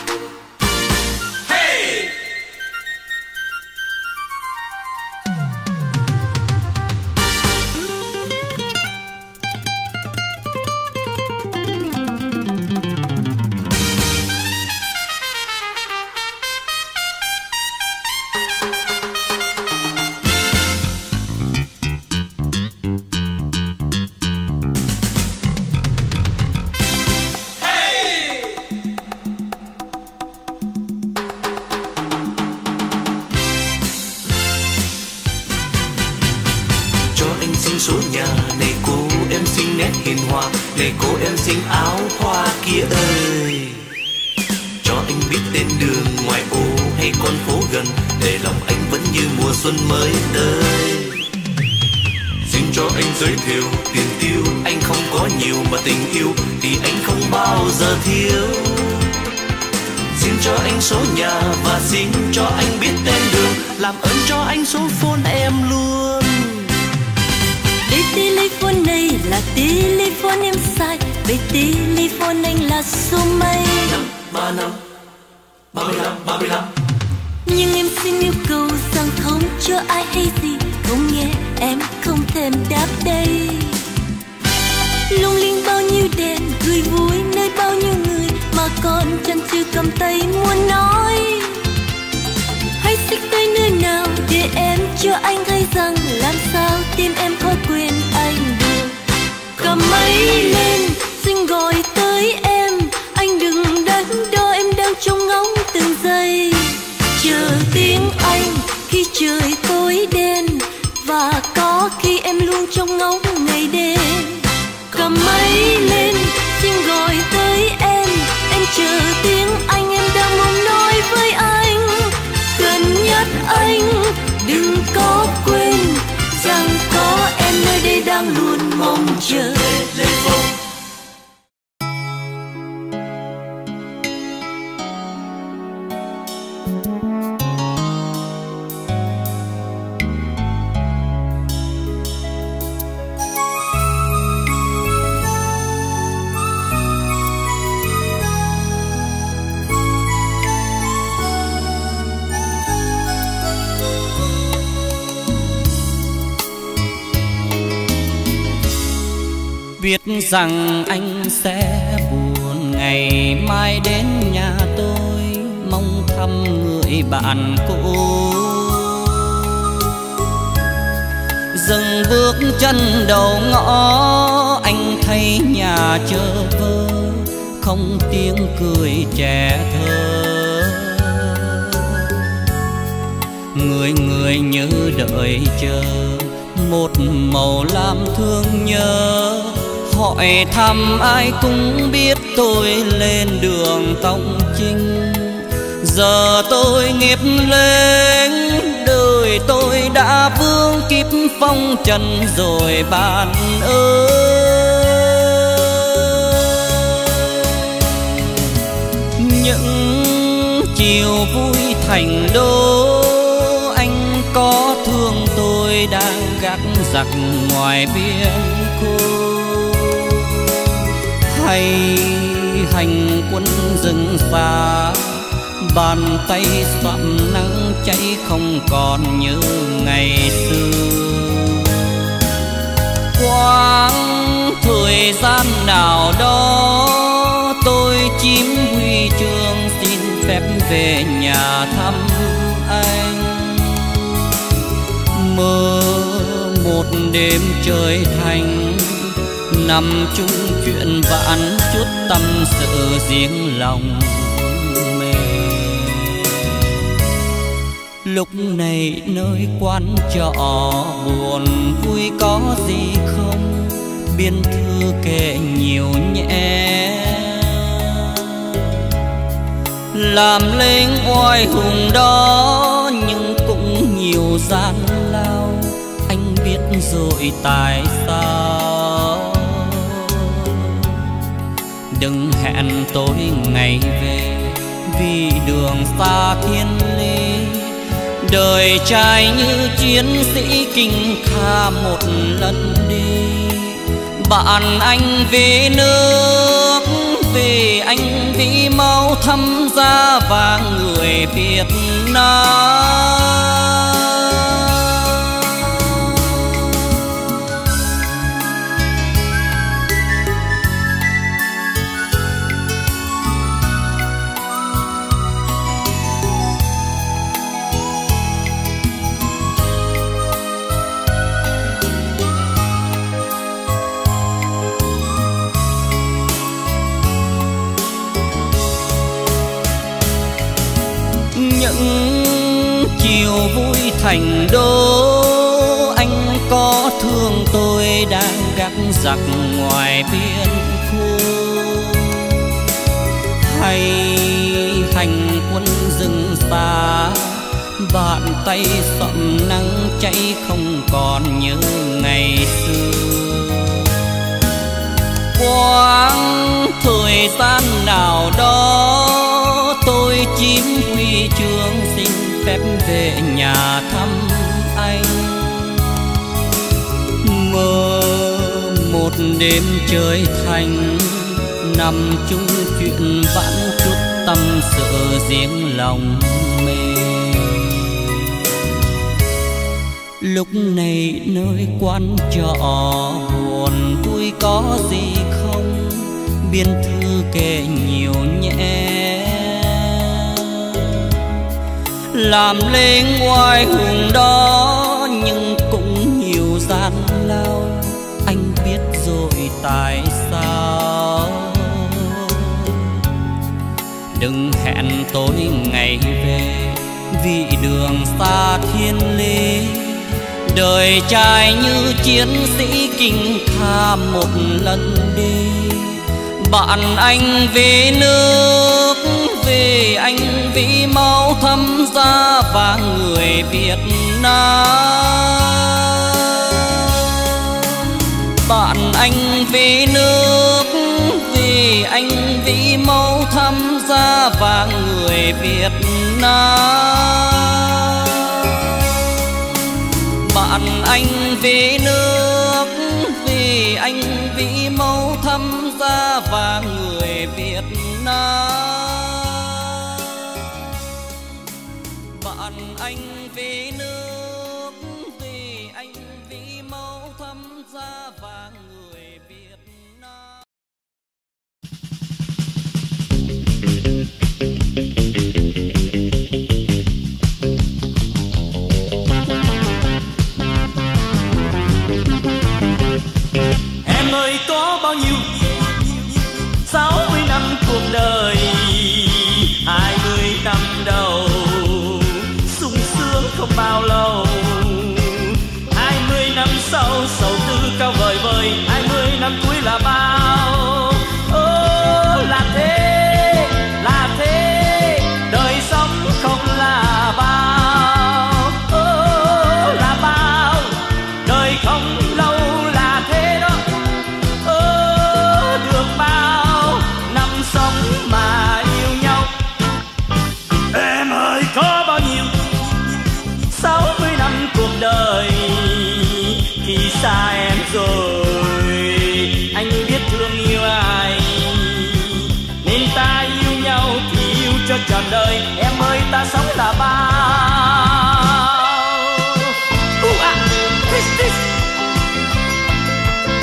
Số nhà này cô em xinh nét hiền hòa, này cô em xinh áo hoa kia ơi. Cho anh biết tên đường ngoài ô hay con phố gần, để lòng anh vẫn như mùa xuân mới tới. Xin cho anh giới thiệu tiền tiêu, anh không có nhiều mà tình yêu thì anh không bao giờ thiếu. Xin cho anh số nhà và xin cho anh biết tên đường, làm ơn cho anh số phone em luôn. Để telephone này là telephone em xài, về telephone anh là số mấy? 535 35 35. Nhưng em xin yêu cầu rằng không cho ai hay gì, không nghe em không thèm đáp đây. Lung linh bao nhiêu đèn, cười vui nơi bao nhiêu người, mà còn chân chưa cầm tay muốn nói. Hãy xích tới nơi nào để em cho anh thấy rằng làm sao tim em khó quên anh được. Cầm máy lên xin gọi tới em, anh đừng đắn đo em đang trông ngóng từng giây. Chờ tiếng anh khi trời tối đen, và có khi em luôn trông ngóng ngày đêm. Cầm máy lên xin gọi tới em chờ tiếng anh em đang mong nói với anh. Gần nhất anh đừng có quên rằng có em nơi đây đang luôn mong chờ. Biết rằng anh sẽ buồn ngày mai đến nhà tôi mong thăm người bạn cũ. Dừng bước chân đầu ngõ anh thấy nhà chơ vơ, không tiếng cười trẻ thơ. Người người như đợi chờ một màu lam thương nhớ, hỏi thăm ai cũng biết tôi lên đường tông chinh. Giờ tôi nghiệp lên, đời tôi đã vương kiếp phong trần rồi bạn ơi. Những chiều vui thành đô, anh có thương tôi đang gác giặc ngoài biên cô, hay hành quân rừng xa, bàn tay sạm nắng cháy không còn như ngày xưa. Quãng thời gian nào đó tôi chiếm huy chương xin phép về nhà thăm anh. Mơ một đêm trời thành, nằm chung chuyện vãn chút tâm sự riêng lòng mê. Lúc này nơi quán trọ buồn vui có gì không, biên thư kể nhiều nhẹ. Làm lính oai hùng đó nhưng cũng nhiều gian lao, anh biết rồi tại sao. Đừng hẹn tôi ngày về vì đường xa thiên lý, đời trai như chiến sĩ kinh kha một lần đi. Bạn anh về nước, về anh vì mau thăm gia vàng người Việt Nam. Những chiều vui thành đô, anh có thương tôi đang gác giặc ngoài biên khu, hay hành quân rừng xa, bàn tay sậm nắng cháy không còn như ngày xưa. Quãng thời gian nào đó tôi chiếm huy chương xin phép về nhà thăm anh. Mơ một đêm trời thành, nằm chung chuyện vãn chút tâm sự riêng lòng mê. Lúc này nơi quán trọ buồn vui có gì không, biên thư kể nhiều nhẹ. Làm lính oai hùng đó nhưng cũng nhiều gian lao, anh biết rồi tại sao. Đừng hẹn tôi ngày về vì đường xa thiên lý, đời trai như chiến sĩ kinh kha một lần đi. Bạn anh về nước, về anh vì mau thăm gia vàng người Việt Nam. Bạn anh về nước, về anh vì mau thăm gia vàng người Việt Nam. Bạn anh về nước, vì anh vì mau thăm gia vàng người Việt Nam. Bạn anh về nước, vì anh vì mau thăm gia vàng người Việt Nam. Em ơi có bao nhiêu 60 năm cuộc đời, 20 năm đầu sung sướng không bao lâu, 20 năm sau sầu tư cao vời vời, 20 năm cuối là bao. Là thế đời sống không là bao. Là bao đời không lâu là thế đó. Được bao năm sống mà yêu nhau. Em ơi có bao nhiêu 60 năm cuộc đời, khi xa em rồi anh biết thương yêu ai, nên ta yêu nhau thì yêu cho trọn đời. Em ơi ta sống là bao.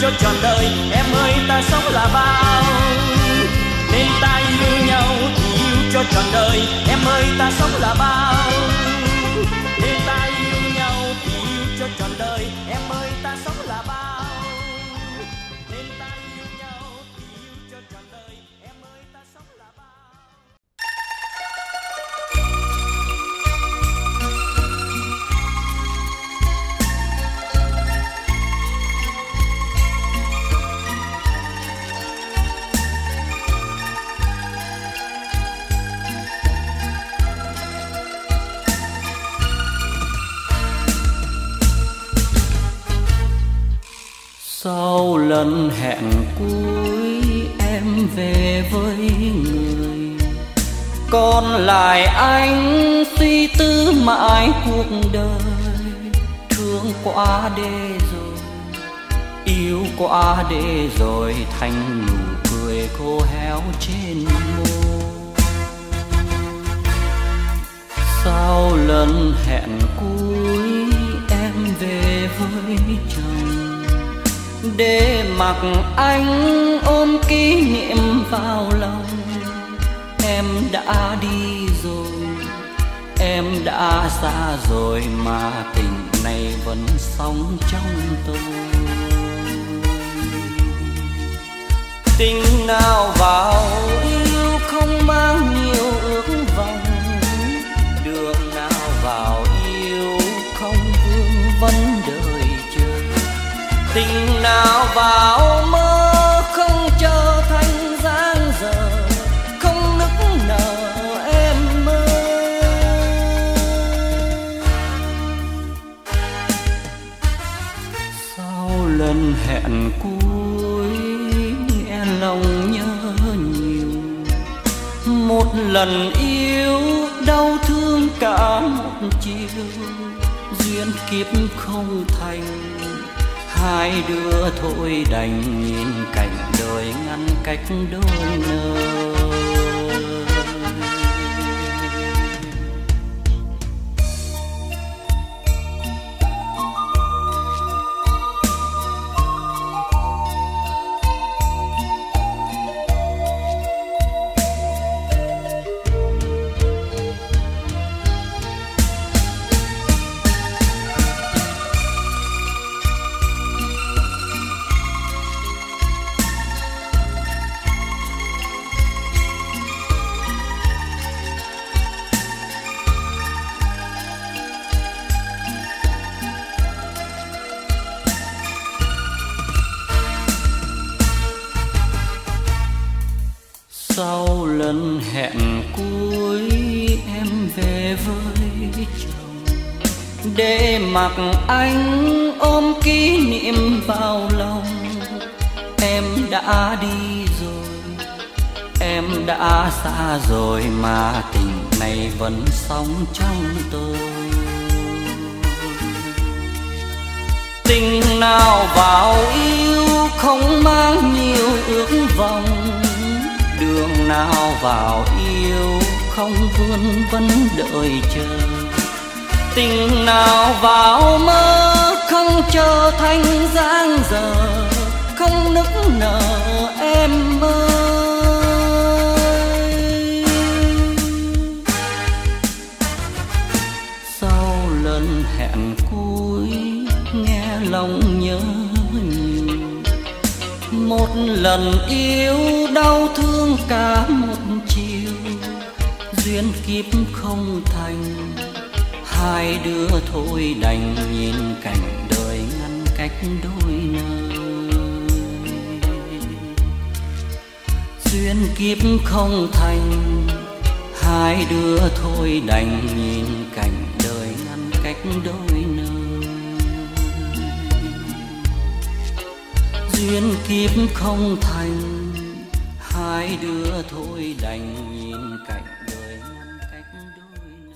cho trọn đời. Em ơi ta sống là bao, nên ta yêu nhau thì yêu cho trọn đời. Em ơi ta sống là bao, nên ta yêu nhau thì yêu cho trọn đời. Em ơi ta sống là bao, nên ta yêu nhau thì yêu cho trọn đời. Em ơi ta sống là bao. Sau lần hẹn cuối em về với người, còn lại anh suy tư mãi cuộc đời. Thương quá đê rồi, yêu quá đê rồi, thành nụ cười khô héo trên môi. Sau lần hẹn cuối em về với chồng, để mặc anh ôm kỷ niệm vào lòng. Em đã đi rồi, em đã xa rồi, mà tình này vẫn sống trong tôi. Tình nào vào yêu không mang nhiều ước vọng, đường nào vào yêu không vương vấn đời chờ. Tình nào vào mơ không trở thành dáng dở, không nức nở em ơi. Sau lần hẹn cuối nghe lòng nhớ nhiều, một lần yêu đau thương cả một chiều. Duyên kiếp không thành, hai đứa thôi đành nhìn cảnh đời ngăn cách đôi nơi. Sau lần hẹn cuối em về với chồng, để mặc anh ôm kỷ niệm vào lòng. Em đã đi rồi, em đã xa rồi, mà tình này vẫn sống trong tôi. Tình nào vào yêu không mang nhiều ước vọng, đường nào vào yêu không vươn vấn đợi chờ. Tình nào vào mơ không trở thành dáng dở, không nức nở em ơi. Sau lần hẹn cuối nghe lòng nhớ nhiều, một lần yêu đau thương cả một chiều. Duyên kiếp không thành, hai đứa thôi đành nhìn cảnh đời ngăn cách đôi nơi. Duyên kiếp không thành, hai đứa thôi đành nhìn cảnh đời ngăn cách đôi nơi. Duyên kiếp không thành, hai đứa thôi đành nhìn cảnh đời ngăn cách đôi nơi.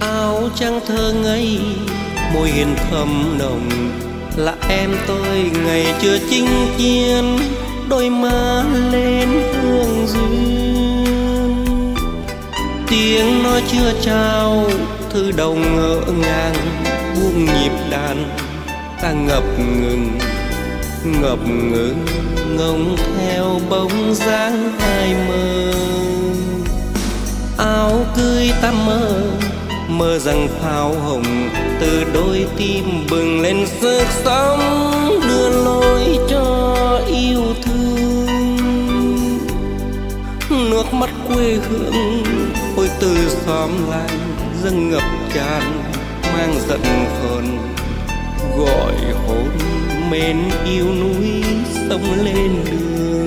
áo trắng thơ ngây, môi hiền thầm nồng, là em tôi ngày chưa chinh chiến, đôi má lên hương duyên. Tiếng nói chưa trao, thư đầu ngỡ ngàng, buông nhịp đàn ta ngập ngừng ngóng theo bóng dáng ai mơ. Áo cưới ta mơ rằng pháo hồng từ đôi tim bừng lên sức sống, đưa lối cho yêu thương. Nước mắt quê hương ôi từ xóm làng dâng ngập tràn, mang giận hờn gọi hồn mến yêu núi sông lên đường.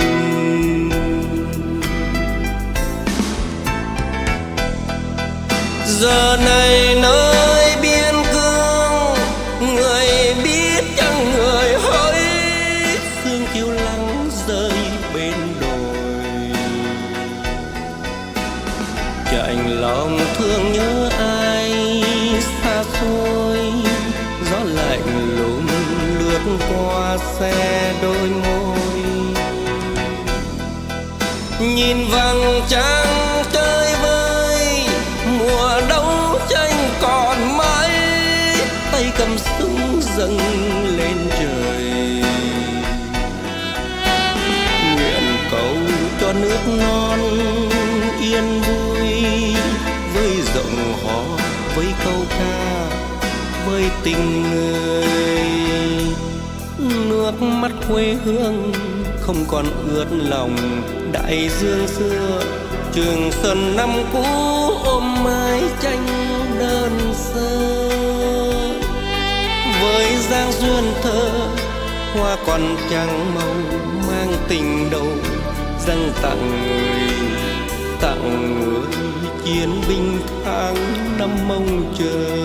Giờ này nơi biên cương, người biết chẳng người hỡi, sương chiều lắng rơi bên đồi. Chạnh lòng thương nhớ ai xa xôi, gió lạnh lùng lướt qua xe đôi môi. Nhìn vầng trăng chơi vơi, mùa đấu tranh còn mãi, tay cầm súng dâng lên trời. Nguyện cầu cho nước non yên vui, với giọng hò với câu ca với tình người. Nước mắt quê hương không còn ướt lòng, đại dương xưa Trường Sơn năm cũ ôm mái tranh đơn sơ. Với dáng duyên thơ hoa còn trắng màu, mang tình đầu dâng tặng người chiến binh tháng năm mong chờ.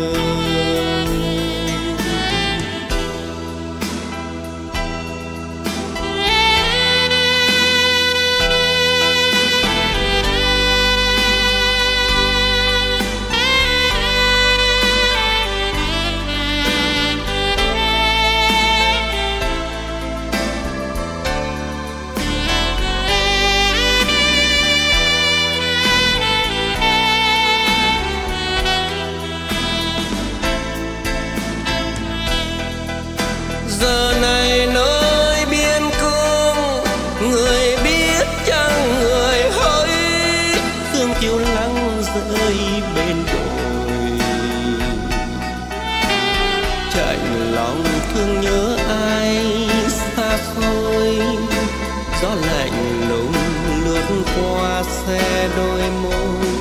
Giờ này nơi biên cương, người biết chăng người hỡi, sương chiều lắng rơi bên đồi. Chạnh lòng thương nhớ ai xa xôi, gió lạnh lùng lướt qua xe đôi môi.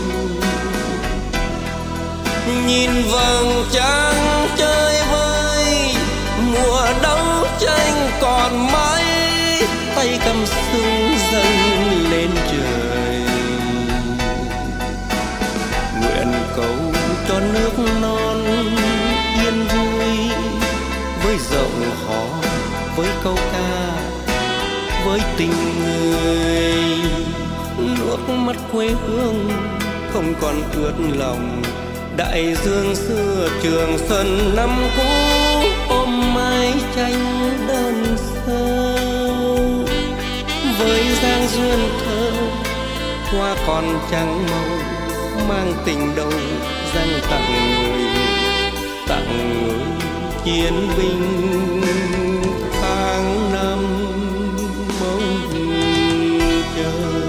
Nhìn vầng trăng chơi vơi, mùa đấu tranh còn mãi, tay cầm súng dâng lên trời. Nguyện cầu cho nước non yên vui, với giọng hò với câu ca với tình người. Nước mắt quê hương không còn ướt lòng, đại dương xưa Trường Sơn năm cũ ôm mái tranh đơn sơ. Với dáng duyên thơ hoa còn trắng màu, mang tình đầu dâng tặng người chiến binh tháng năm mong chờ.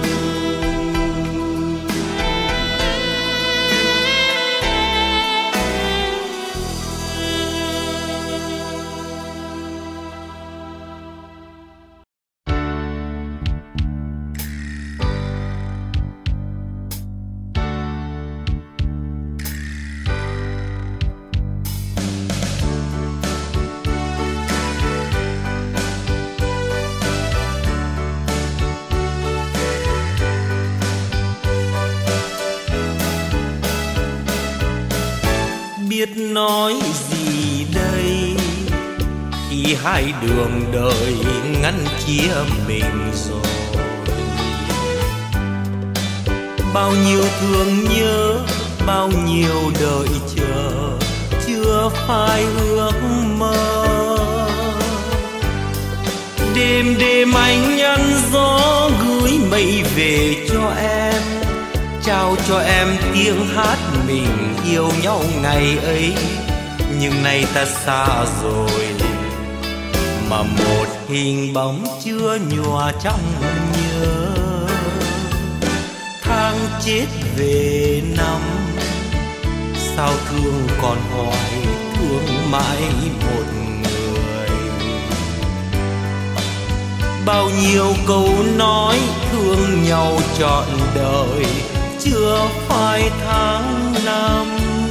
Biết nói gì đây khi hai đường đời ngăn chia mình rồi. Bao nhiêu thương nhớ bao nhiêu đợi chờ chưa phải ước mơ. Đêm đêm anh nhắn gió gửi mây về cho em, trao cho em tiếng hát mình yêu nhau ngày ấy. Nhưng nay ta xa rồi, mà một hình bóng chưa nhòa trong nhớ. Tháng chết về năm, sao thương còn hoài, thương mãi một người. Bao nhiêu câu nói thương nhau trọn đời, chưa phải tháng năm.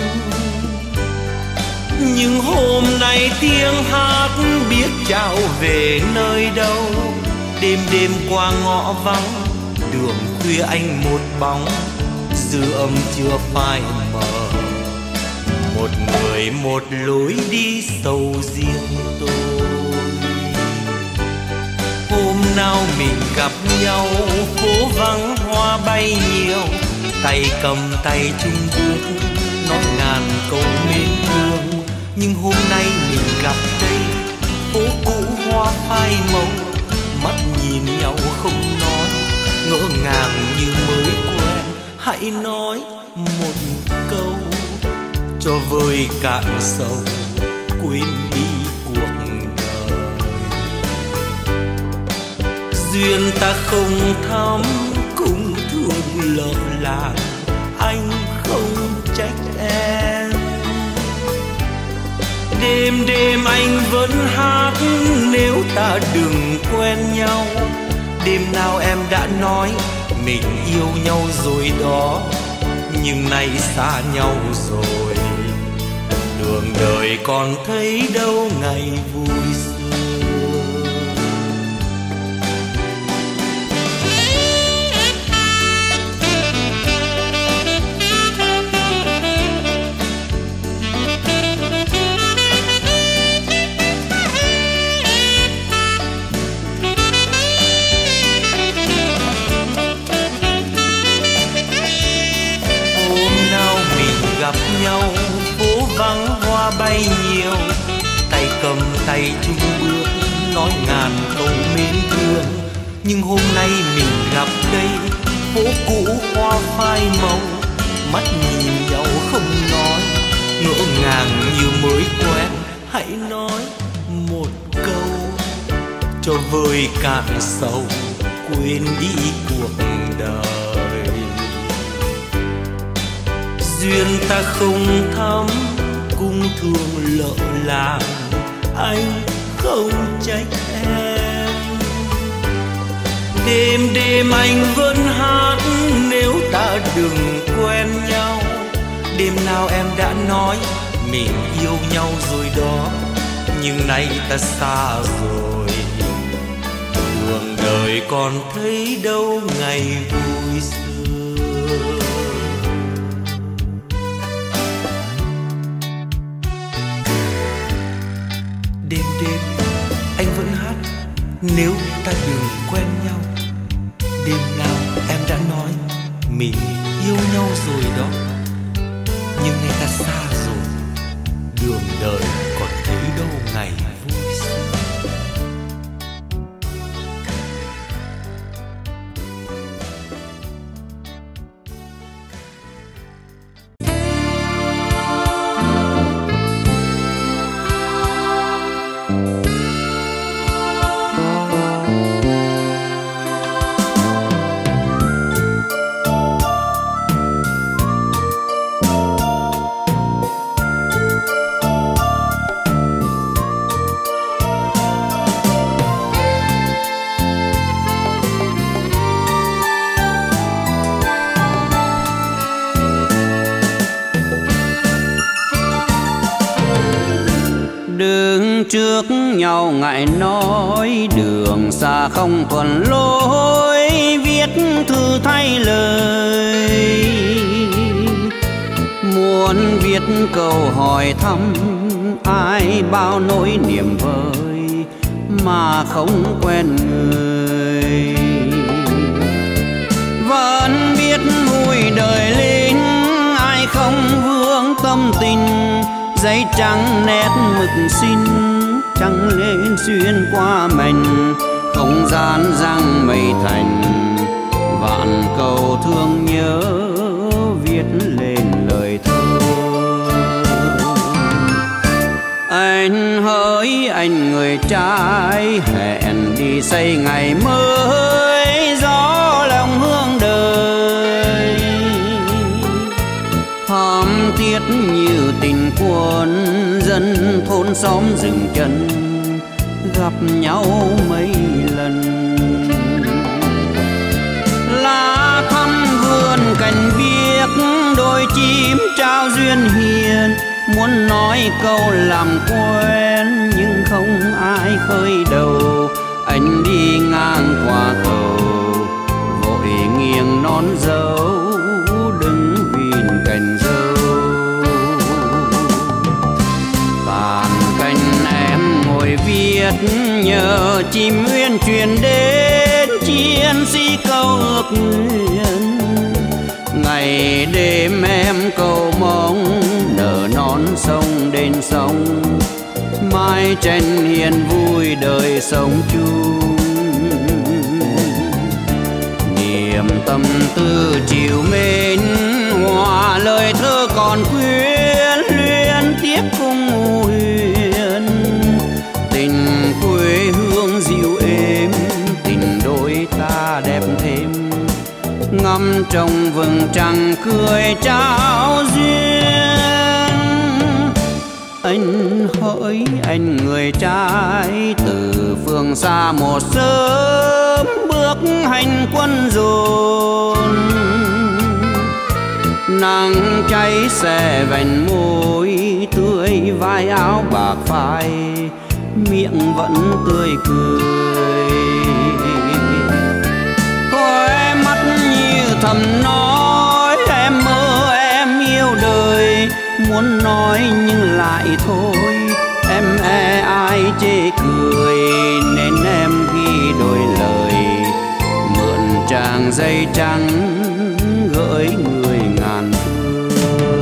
Nhưng hôm nay tiếng hát biết trao về nơi đâu. Đêm đêm qua ngõ vắng, đường khuya anh một bóng, dư âm chưa phai mờ. Một người một lối đi sầu riêng tôi. Hôm nào mình gặp nhau, phố vắng hoa bay nhiều, tay cầm tay chung bước, nói ngàn câu mến thương. Nhưng hôm nay mình gặp đây, phố cũ hoa phai màu, mắt nhìn nhau không nói, ngỡ ngàng như mới quen. Hãy nói một câu cho vơi cạn sầu, quên đi cuộc đời. Duyên ta không thắm, cũng thương lỡ làng, anh không trách em. Đêm đêm anh vẫn hát nếu ta đừng quen nhau. Đêm nào em đã nói mình yêu nhau rồi đó, nhưng nay xa nhau rồi. Đường đời còn thấy đâu ngày vui xưa. Gặp nhau phố vắng hoa bay nhiều, tay cầm tay chung bước, nói ngàn câu mến thương. Nhưng hôm nay mình gặp đây, phố cũ hoa phai màu, mắt nhìn nhau không nói, ngỡ ngàng như mới quen. Hãy nói một câu cho vơi cạn sầu, quên đi cuộc đời. Duyên ta không thắm, cũng thương lỡ làng, anh không trách em. Đêm đêm anh vẫn hát nếu ta đừng quen nhau. Đêm nào em đã nói mình yêu nhau rồi đó, nhưng nay ta xa rồi. Đường đời còn thấy đâu ngày vui xưa. Đêm đêm anh vẫn hát nếu ta đừng quen nhau. Đêm nào em đã nói mình yêu nhau rồi đó, nhưng nay ta xa rồi. Đường đời còn thấy đâu ngày vui xưa. Đứng trước nhau ngại nói, đường xa không còn lối, viết thư thay lời. Muốn viết câu hỏi thăm ai bao nỗi niềm vơi mà không quen người. Vẫn biết vui đời lính ai không tình, giấy trắng nét mực xin trăng lên xuyên qua mảnh không gian răng mây thành, vạn câu thương nhớ viết lên lời thơ. Anh hỡi anh người trai, hẹn đi xây ngày mới gió lòng hương đời, thắm thiết như tình quân dân thôn xóm rừng chân gặp nhau mấy lần. Lá thăm vườn cành biếc, đôi chim trao duyên hiền, muốn nói câu làm quen nhưng không ai khơi đầu. Anh đi ngang qua cầu vội nghiêng nón dâu, đứng vìn cành dâu. Tàn cành em ngồi viết nhờ chim uyên truyền đến, chiến sĩ câu ước nguyện. Ngày đêm em cầu mong nở non sông đền sông, mái tranh hiền vui đời sống chung. Niềm tâm tư chiều mến hòa lời thơ còn quyến luyến tiếc cung huyền. Tình quê hương dịu êm, tình đôi ta đẹp thêm, ngắm trong vầng trăng cười trao duyên. Anh hỡi anh người trai, từ phương xa một sớm bước hành quân dồn. Nắng cháy xẻ vành môi tươi, vai áo bạc phai, miệng vẫn tươi cười. Khóe mắt như thầm nói em mơ em yêu đời, muốn nói nhưng lại thôi, em e ai chê cười nên em ghi đôi lời, mượn tràng dây trắng gửi người ngàn phương.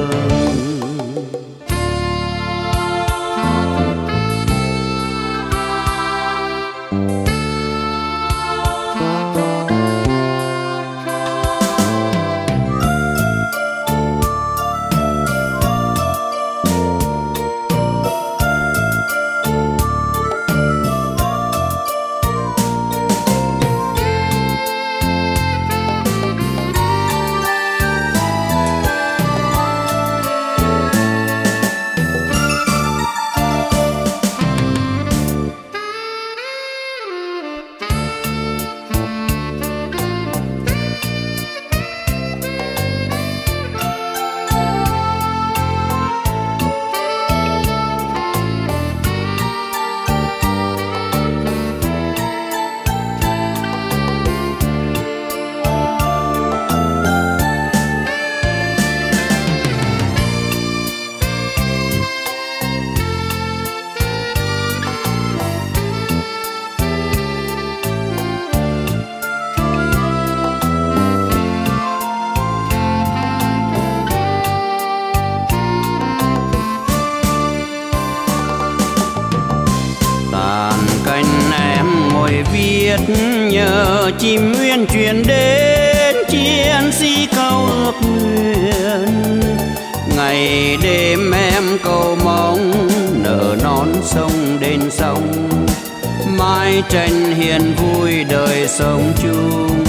viết nhờ chim uyên truyền đến chiến sĩ câu ước nguyện. Ngày đêm em cầu mong nở non sông đền sông, mái tranh hiền vui đời sống chung.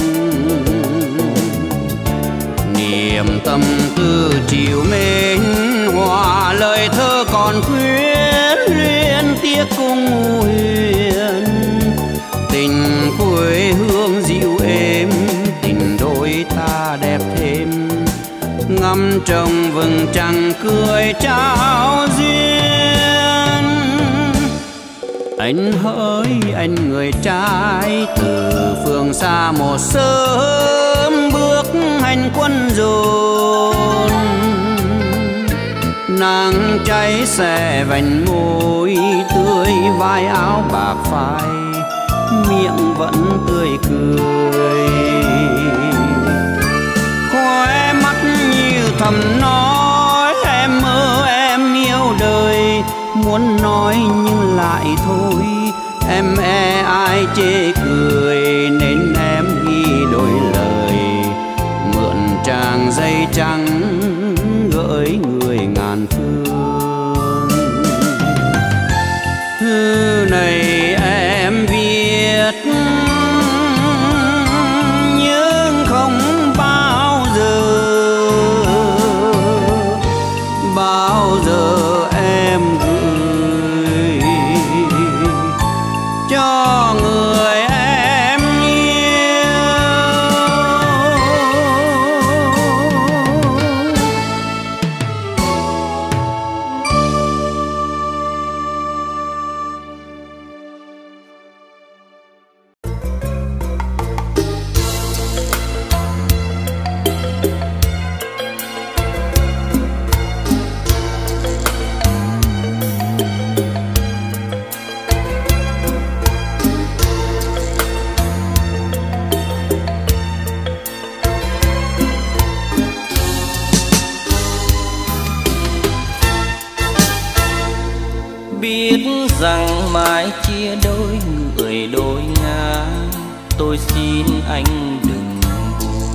Niềm tâm tư chiều mến hòa lời thơ còn quyến luyến tiếc cung huyền. Tình quê hương dịu êm, tình đôi ta đẹp thêm, ngắm trong vầng trăng cười trao duyên. Anh hỡi anh người trai, từ phương xa một sớm bước hành quân dồn. Nắng cháy xẻ vành môi tươi, vai áo bạc phai, miệng vẫn tươi cười. Khóe mắt như thầm nói em ơi muốn nói nhưng lại thôi. Em e ai chê cười nên em ghi đôi lời, mượn tràng dây trắng gửi người ngàn phương. Thư này em viết nhưng không bao giờ em gửi cho người em yêu. Biết rằng mãi chia đôi người đôi ngã, tôi xin anh đừng buồn.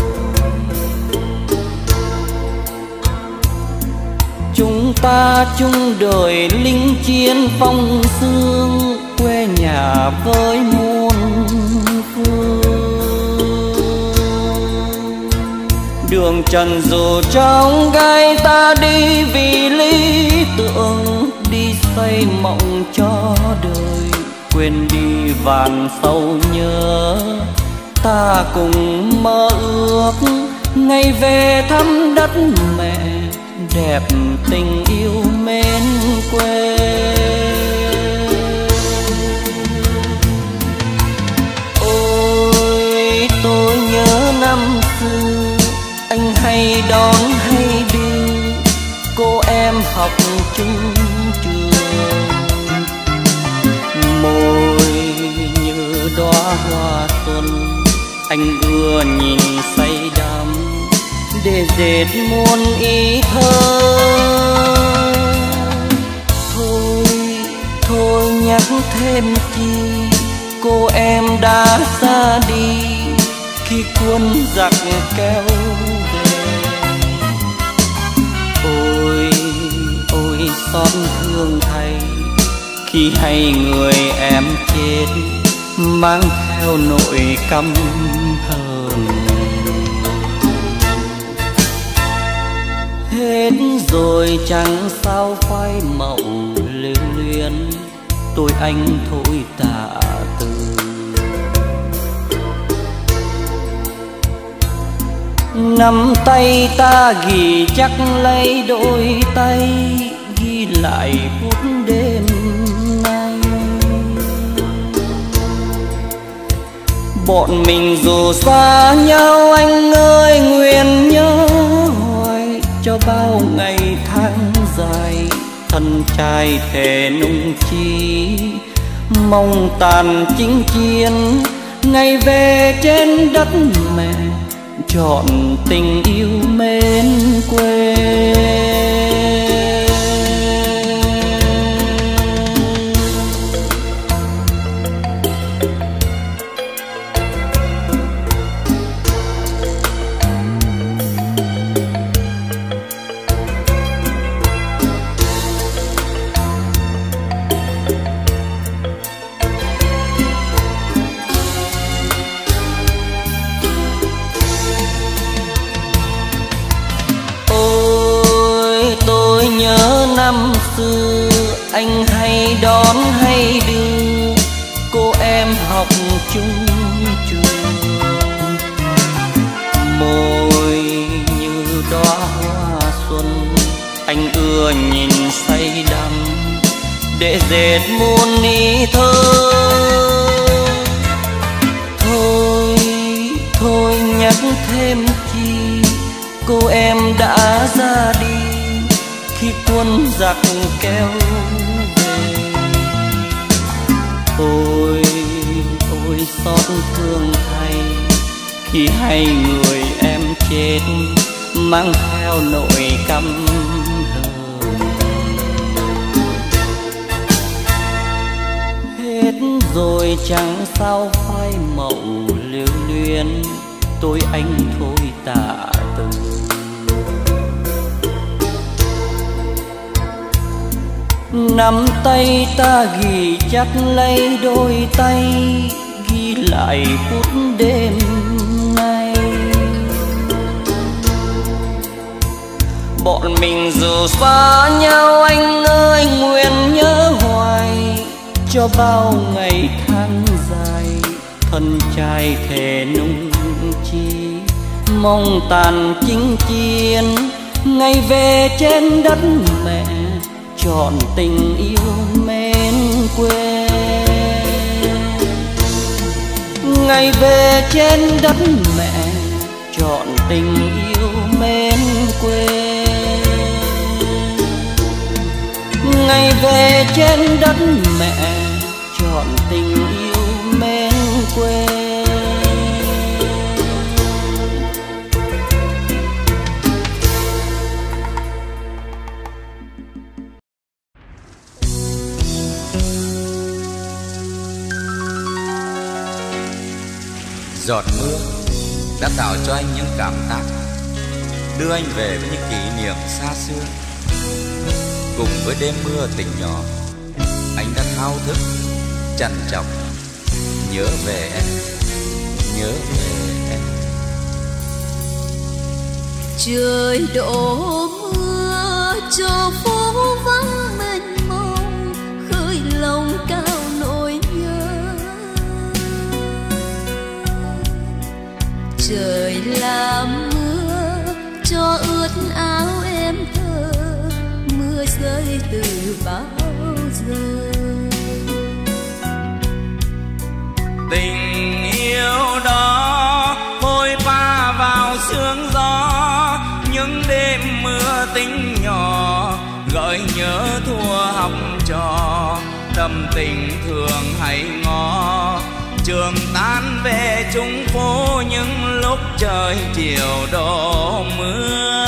Chúng ta chung đời linh chiến phong sương, quê nhà với muôn phương. Đường trần dù trong gai ta đi vì lý tưởng, đi xây mộng cho đời, quên đi vàn sâu nhớ. Ta cùng mơ ước ngày về thăm đất mẹ, đẹp tình yêu mến quê. Ôi tôi nhớ năm xưa, anh hay đón hay đi, cô em học chung trường. Môi như đóa hoa xuân, anh ưa nhìn say đắm, để dệt muôn ý thơ. Thôi nhắc thêm chi, cô em đã ra đi khi quân giặc kéo về. Ôi xót thương thay khi hay người em chết, mang theo nỗi căm hờn. Hết rồi chẳng sao phai màu lưu luyến, tôi anh thôi tạ từ. Nắm tay ta ghi chắc lấy đôi tay, ghi lại phút đêm nay. Bọn mình dù xa nhau anh ơi, nguyện nhớ hoài cho bao ngày tháng dài. Thân trai thề nung chi, mong tàn chinh chiến, ngày về trên đất mẹ, chọn tình yêu mến quê. Nhớ năm xưa anh hay đón hay đưa, cô em học chung trường. Môi như đóa hoa xuân, anh ưa nhìn say đắm, để dệt muôn ý thơ. Thôi nhắc thêm chi, cô em đã ra đi khi quân giặc kéo về. Ôi xót thương thay khi hay người em chết, mang theo nỗi căm hờn. rồi chẳng sao phai mộng lưu luyến, tôi anh thôi tạ từ. Nắm tay ta ghi chặt lấy đôi tay, ghi lại phút đêm nay. Bọn mình dù xa nhau anh ơi, nguyện nhớ hoài cho bao ngày tháng dài. Thân trai thề nung chi, mong tàn chinh chiến, ngày về trên đất mẹ trọn tình yêu mến quê. Ngày về trên đất mẹ trọn tình yêu mến quê. Ngày về trên đất mẹ trọn tình yêu mến quê. Giọt mưa đã tạo cho anh những cảm tác, đưa anh về với những kỷ niệm xa xưa. Cùng với đêm mưa tình nhỏ, anh đã thao thức, trằn trọc, nhớ về em, nhớ về em. Trời đổ mưa cho phố vắng mênh mông, khơi lòng cao nỗi nhớ. Trời làm mưa cho ướt áo em thơ, mưa rơi từ bao giờ. Tình yêu đó vội pha vào sương gió, những đêm mưa tính nhỏ gợi nhớ thua học trò. Tâm tình thường hay ngó trường tan về chung phố những lúc trời chiều đổ mưa.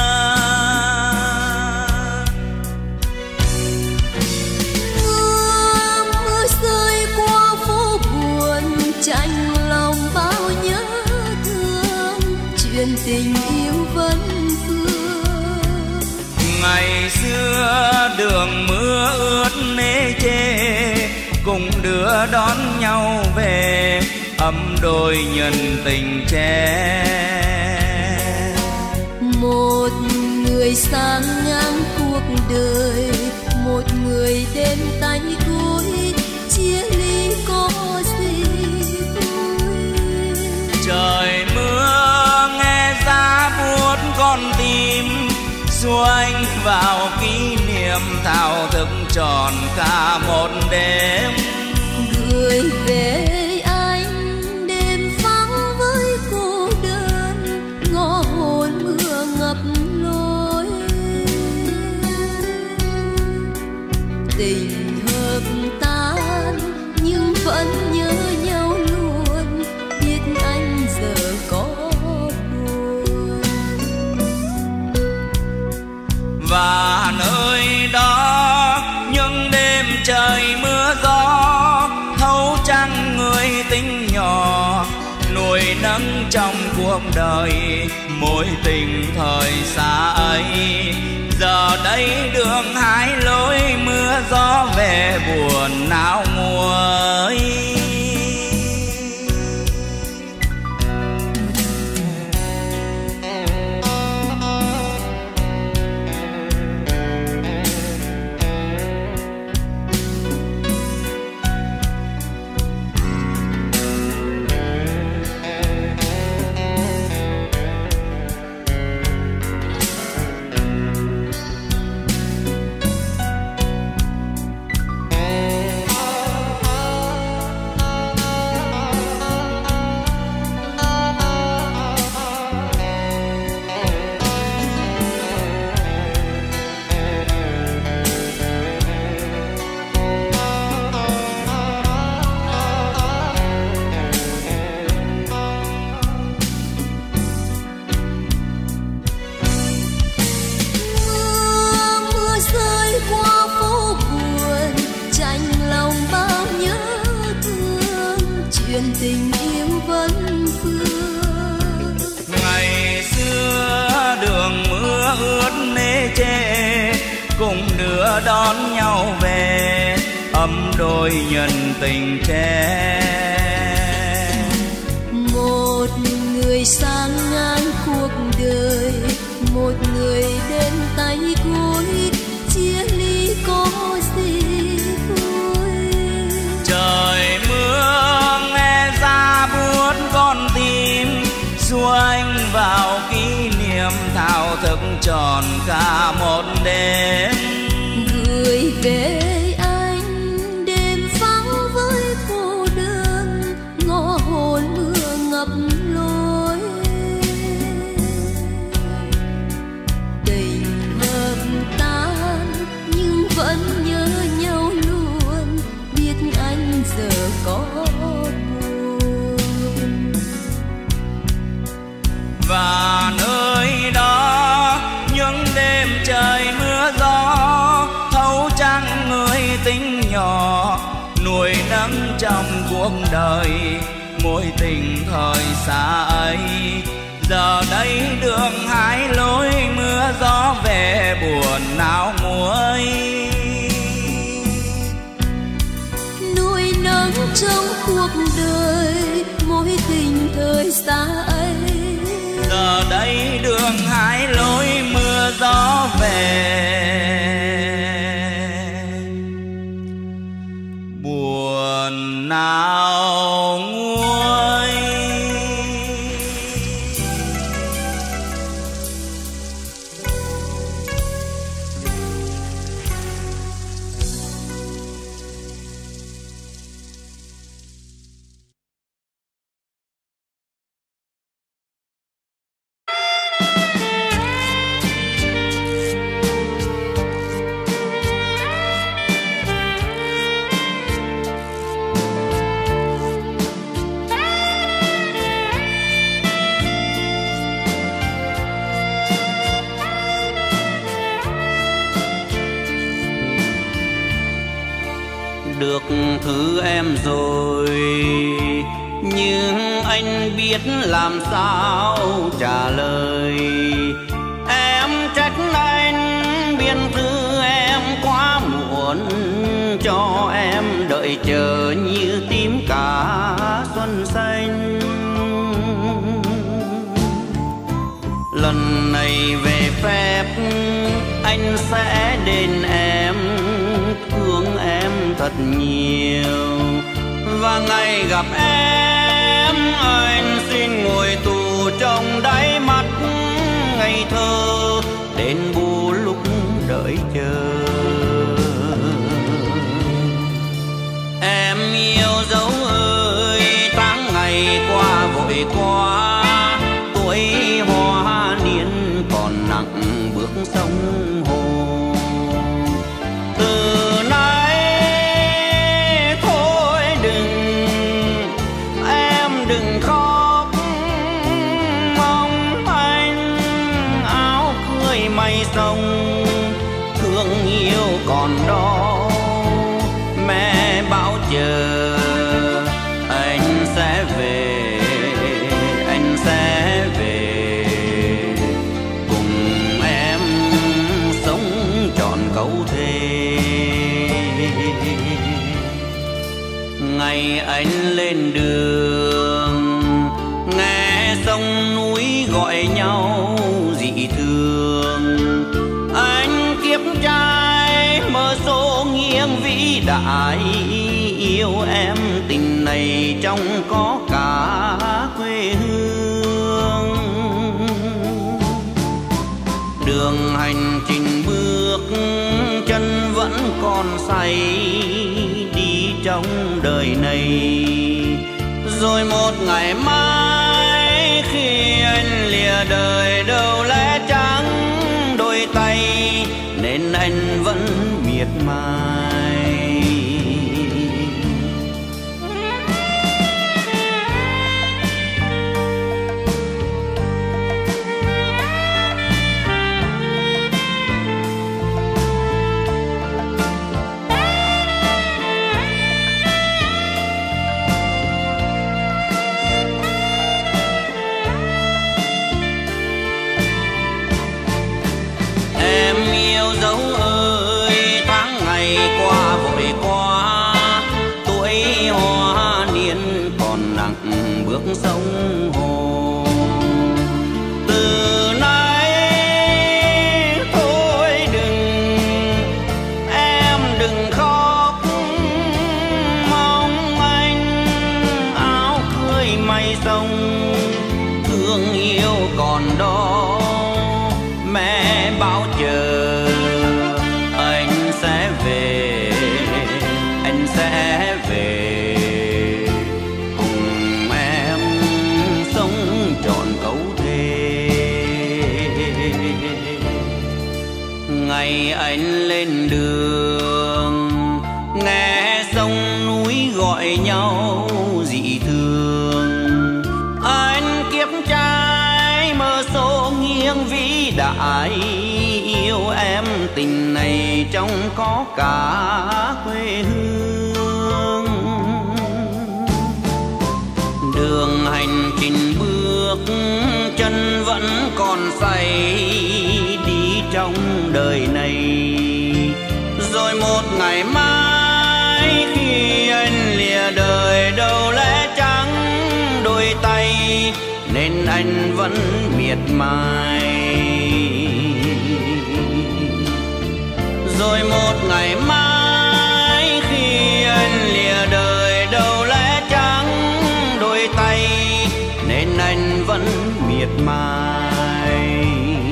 Mưa rơi qua phố buồn, chạnh lòng bao nhớ thương, chuyện tình yêu vẫn vương. Ngày xưa đường mưa ướt nê chê, cùng đưa đón nhau về ấm đôi nhân tình trẻ. Một người sang ngang cuộc đời, một người đêm tay cuối, chia ly có gì vui. Trời mưa nghe giá buốt con tim, xua anh vào kỷ niệm thao thức tròn cả một đêm. Gửi về anh đêm vắng với cô đơn, ngõ hồn mưa ngập lối. Tình hợp tan nhưng vẫn nhớ nhau luôn, biết anh giờ có buồn. Và nơi đó những đêm trời mưa gió, thấu trăng người tính nhỏ nuôi nấng trong cuộc đời mối tình thời xa ấy. Giờ đây đường hai lối, mưa gió về buồn não nguôi. đưa đón nhau về, ấm đôi nhân tình trẻ. Một người sang ngang cuộc đời, một người đến tay cuối, chia ly có gì vui. Trời mưa nghe ra buốt con tim, xua anh vào kỷ niệm thao thức tròn cả một đêm. Gửi về anh đêm vắng với cô đơn, ngõ hồn mưa ngập lối. Tình hợp tan nhưng vẫn nhớ nhau luôn, biết anh giờ có buồn. Và nơi đó những đêm trời mưa gió, thấu trăng người tính nhỏ, nuôi nắng trong cuộc đời mối tình thời xa ấy. Giờ đây đường hai lối, mưa gió về buồn não muối. Nuôi nắng trong cuộc đời mối tình thời xa ấy. Giờ đây đường hai lối, mưa gió về buồn nào nguôi. Được thứ em rồi, nhưng anh biết làm sao trả lời. Em trách anh biên thư em quá muộn, cho em đợi chờ như tím cả xuân xanh. Lần này về phép anh sẽ đền em, thương em thật nhiều. Và ngày gặp em anh xin ngồi tù trong đáy mắt ngây thơ, đến bù lúc đợi chờ. Em yêu dấu ơi, tháng ngày qua vội quá, tuổi hoa niên còn nặng bước sông hồ. Từ nay thôi em đừng khóc, mong anh áo cưới mây sông. Thương yêu còn đó mẹ bảo chờ, anh sẽ về, anh sẽ về cùng em sống trọn câu thề. Ngày anh lên đường nghe sông núi gọi nhau dị thường, anh kiếp trai mơ số nghiêng vĩ đại. Yêu em tình này trong có cả quê hương. Đường hành trình bước chân vẫn còn say, đi trong đời này. Rồi một ngày mai khi anh lìa đời, đâu lẽ trắng đôi tay nên anh vẫn miệt mài. Em yêu dấu ơi, đó mẹ bao chờ anh sẽ về, anh sẽ về cùng em sống trọn câu thề. Ngày anh lên đường nghe sông núi gọi nhau dị thường, anh kiếp trai mơ số nghiêng vĩ đại, yêu em tình này trong có cả quê hương. Đường hành trình bước chân vẫn còn say đi trong đời này, rồi một ngày mai khi anh lìa đời đâu lẽ trắng đôi tay, nên anh vẫn miệt mài. Rồi một ngày mai khi anh lìa đời đâu lẽ trắng đôi tay, nên anh vẫn miệt mài.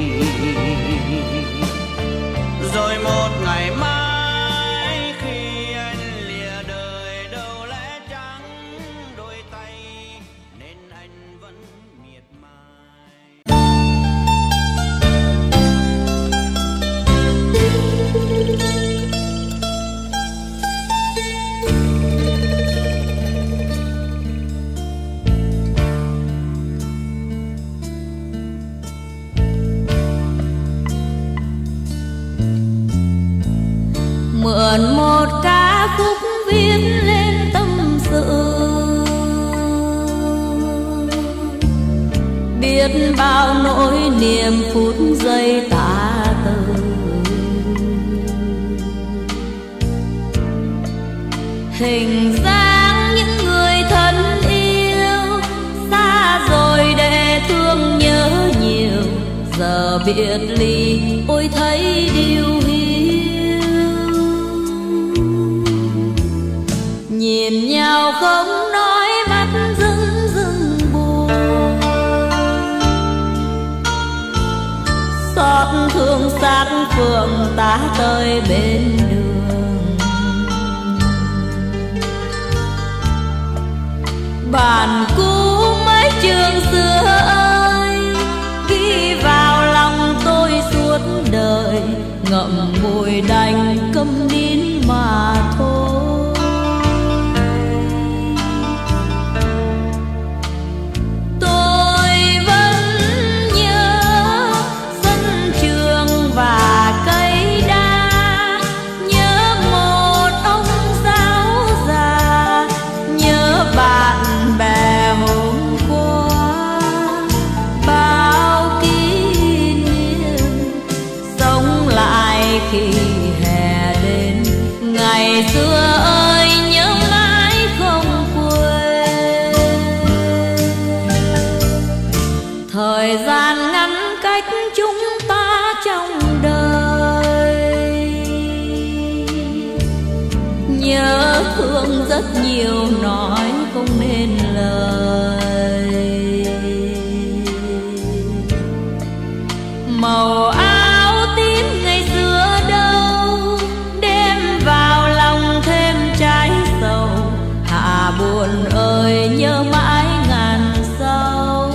Rồi một ngày mai khi anh lìa đời đâu lẽ trắng đôi tay, nên anh vẫn miệt mài. Mượn một ca khúc viết lên tâm sự, biết bao nỗi niềm phút giây tả từ. Hình dáng những người thân yêu xa rồi để thương nhớ nhiều, giờ biệt ly ôi thấy điều hiu. Nhìn nhau không nói mắt rưng rưng buồn, xót thương xác phượng tá tới bên đường. Bản cũ mấy trường xưa ơi, ghi vào lòng tôi suốt đời, ngậm ngùi đành câm nín mà thôi. Khi hè đến ngày xưa ơi nhớ mãi không quên. Thời gian ngắn cách chúng ta trong đời, nhớ thương rất nhiều nói không nên lời. Màu áo tím ngày xưa đâu đem vào lòng thêm trái sầu, hạ buồn ơi nhớ mãi ngàn sâu.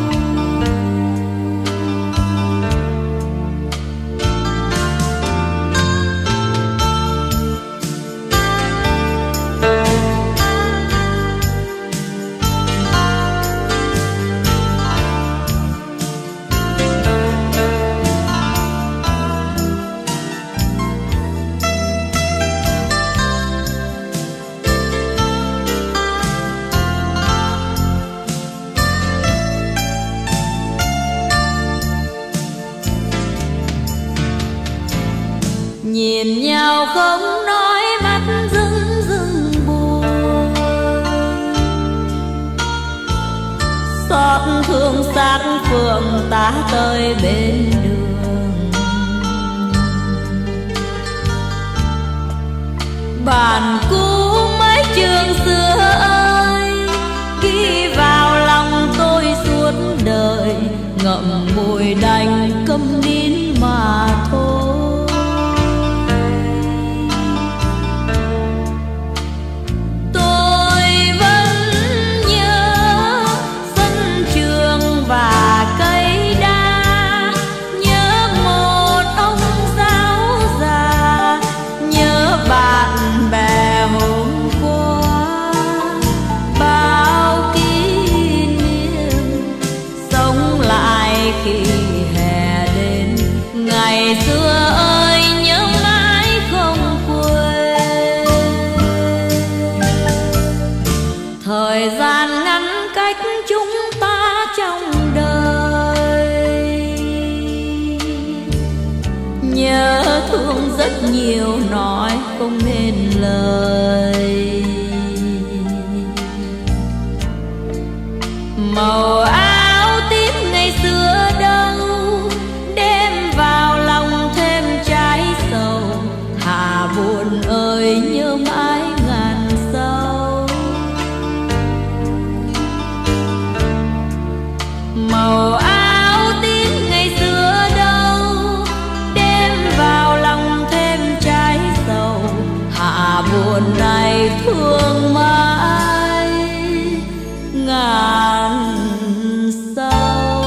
Nhìn nhau không nói mắt rưng rưng buồn, xót thương xác phượng tá tới bên đường. Bản cũ mấy trường xưa ơi, ghi vào lòng tôi suốt đời, ngậm ngùi nhiều nói không nên lời. Màu áo tím ngày xưa đâu đem vào lòng thêm trái sầu, hà buồn ơi nhớ mãi ngàn sâu. Màu áo tím ngày xưa đâu đem vào lòng thêm trái sầu, hạ buồn này thương mãi ngàn sâu.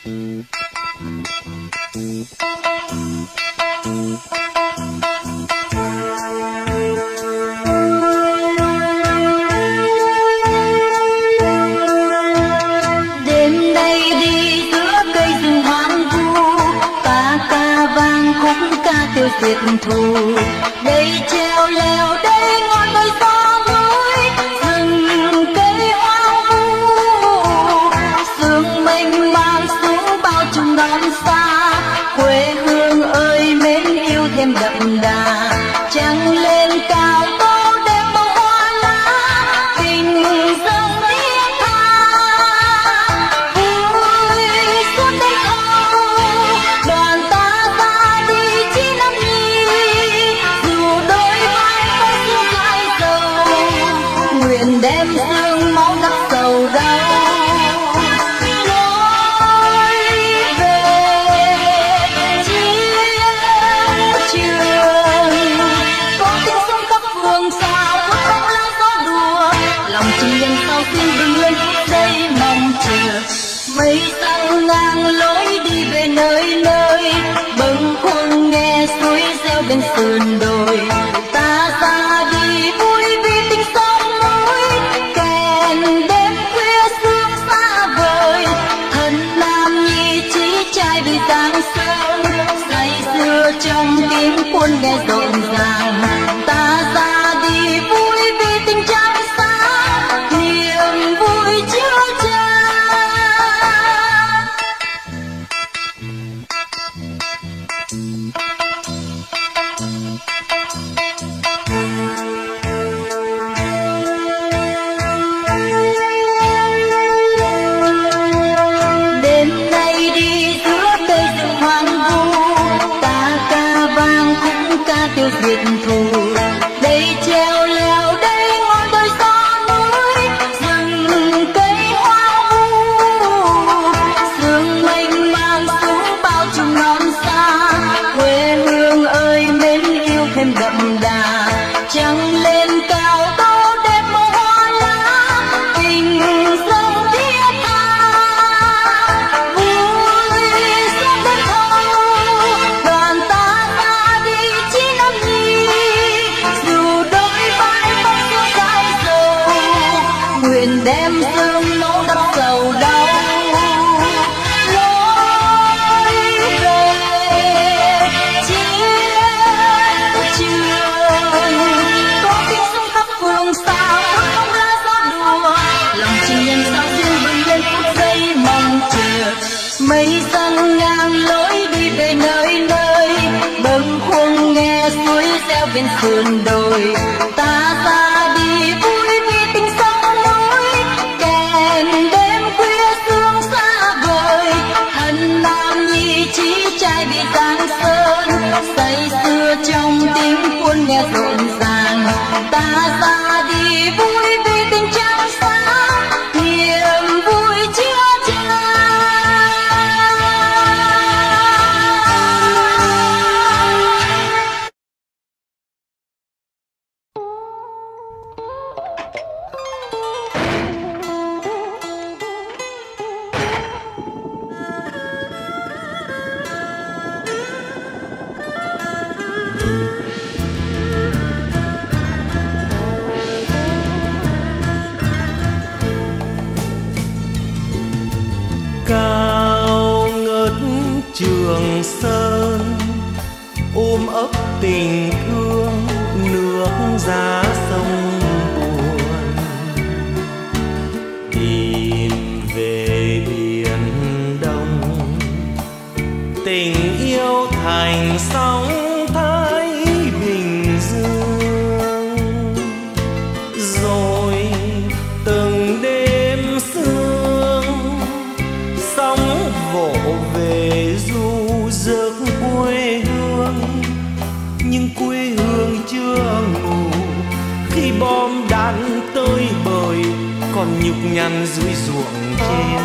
Đêm nay đi giữa cây rừng hoang vu, ta ca vang khúc ca tiêu diệt thù. Đây treo leo đây ngọn đồi gió núi, rừng cây hoang vu. Sương mênh mang xuống bao trùm non xa, quê hương ơi mến yêu thêm đậm đà. Trăng lên cao tô đêm màu hoa lá, tình dâng thiết tha. Vui suốt đêm thâu, đoàn ta ra đi chỉ năm nhi. Dù đôi vai có xương lại dầu, nguyện đem dương máu đắp sầu đau. Mây tăng ngang lối đi về nơi nơi, bâng khuâng nghe suối reo bên sườn đồi. Ta ra đi vui vì tình sông núi, kèn đêm khuya sương xa vời. Thân nam nhi chí trai vì giang sơn, say sưa trong tiếng quân nghe rộn ràng. Ta ra đi vui vì tình trăng sáng, niềm vui chứa chan. Đêm nay đi giữa cây rừng hoang vu, ta ca vang khúc ca tiêu diệt thù. Đây treo leo đây ngọn đồi gió núi, rừng cây hoang vu. Sương mênh mang xuống bao trùm non xa, quê hương ơi mến yêu thêm đậm đà. Trăng lên cao tô đêm màu hoa lá, tình dâng thiết tha. Vui suốt đêm thâu, đoàn ta ra đi chỉ năm nhi. Dù đôi vai có xương dài dầu, nguyện đem dương máu đắp sầu đau. Lối về chiến trường, có tiếng súng khắp phương xa, không lá gió đùa. Lòng tình nhân sao duyên bừng lên phút giây mong chờ. Mây dâng ngang lối đi về nơi nơi, bâng khuâng nghe suối reo bên sườn đồi. Ta ra đi vui vì tình sông núi, kèn đêm khuya sương xa vời. Thân nam nhi chí trai vì giang sơn, say sưa trong tiếng quân nghe rộn ràng. Ta ra đi vui vì tình trăng sáng, niềm vui chứa chan. Cao ngất Trường Sơn, ôm ấp tình thương nước giá sông buồn. Tìm về biển Đông, tình yêu thành sóng Thái Bình Dương. Rồi từng đêm sương, sóng vỗ về du giấc quê hương. Nhưng quê hương chưa ngủ, khi bom đạn tới bời còn nhục nhằn dưới ruộng trên.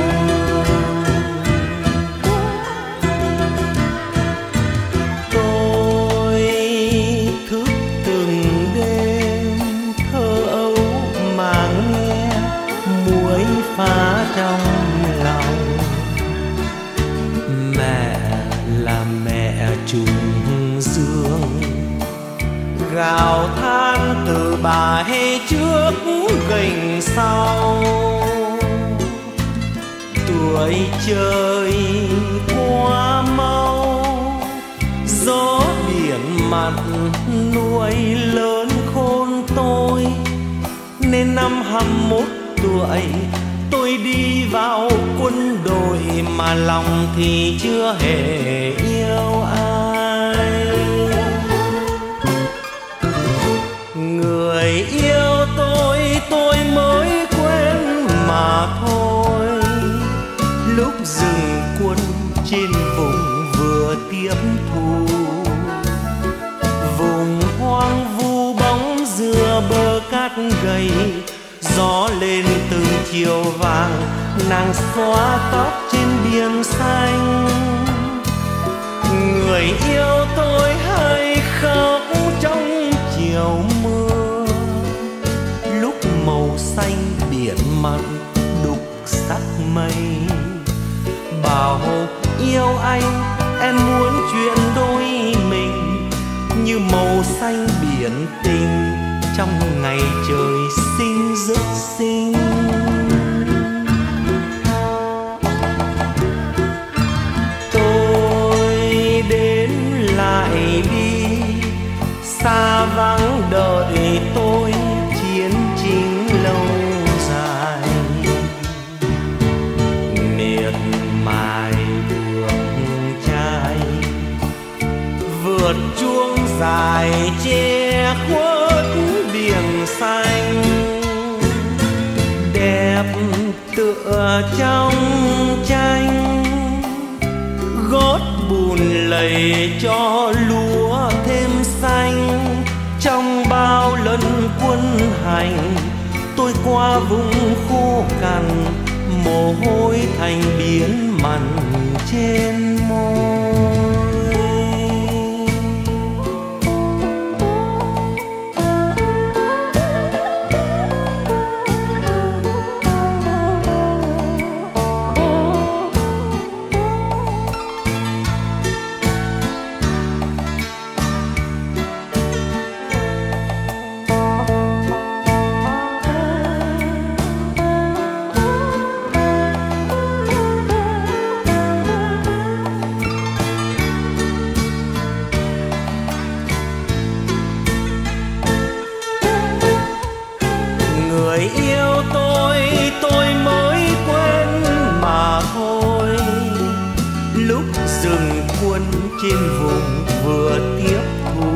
Tôi thức từng đêm thơ ấu mà nghe muối phá trong lòng. nhà mẹ trùng dương. Gào than từ bài trước gành sau, tuổi chơi qua mau, gió biển mặt nuôi lớn khôn tôi. Nên năm 21 tuổi tôi đi vào quân đội, mà lòng thì chưa hề yêu ai. Người yêu tôi mới quên mà thôi. Lúc dừng quân trên vùng vừa tiếp thu, vùng hoang vu bóng dừa bờ cát gầy, gió lên từng chiều vàng, nàng xóa tóc trên biển xanh. Người yêu tôi hay khóc trong chiều mưa, lúc màu xanh biển mặn đục sắc mây. Bảo yêu anh, em muốn chuyện đôi mình, như màu xanh biển tình trong ngày trời xinh rất xinh. Tôi đến lại đi, xa vắng đợi tôi chiến chính lâu dài. Miệt mài đường trai, vượt chuông dài che khuất biển xanh. Đẹp tựa trong tranh, gót bùn lầy cho lúa thêm xanh. Trong bao lần quân hành, tôi qua vùng khô cằn, mồ hôi thành biển mặn trên môi. Tôi mới quên mà thôi. Lúc dừng quân trên vùng vừa tiếp thu,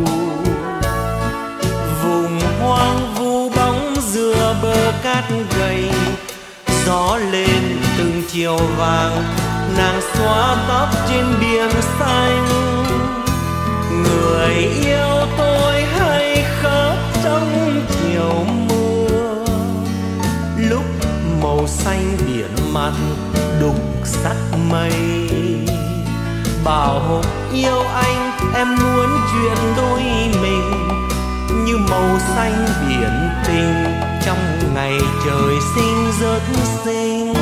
vùng hoang vu bóng dừa bờ cát gầy, gió lên từng chiều vàng, nàng xóa tóc trên biển xanh. Người yêu tôi hay khóc trong chiều mưa, lúc màu xanh biển mặt đục sắc mây. Bảo yêu anh, em muốn chuyện đôi mình, như màu xanh biển tình trong ngày trời xinh rất xinh.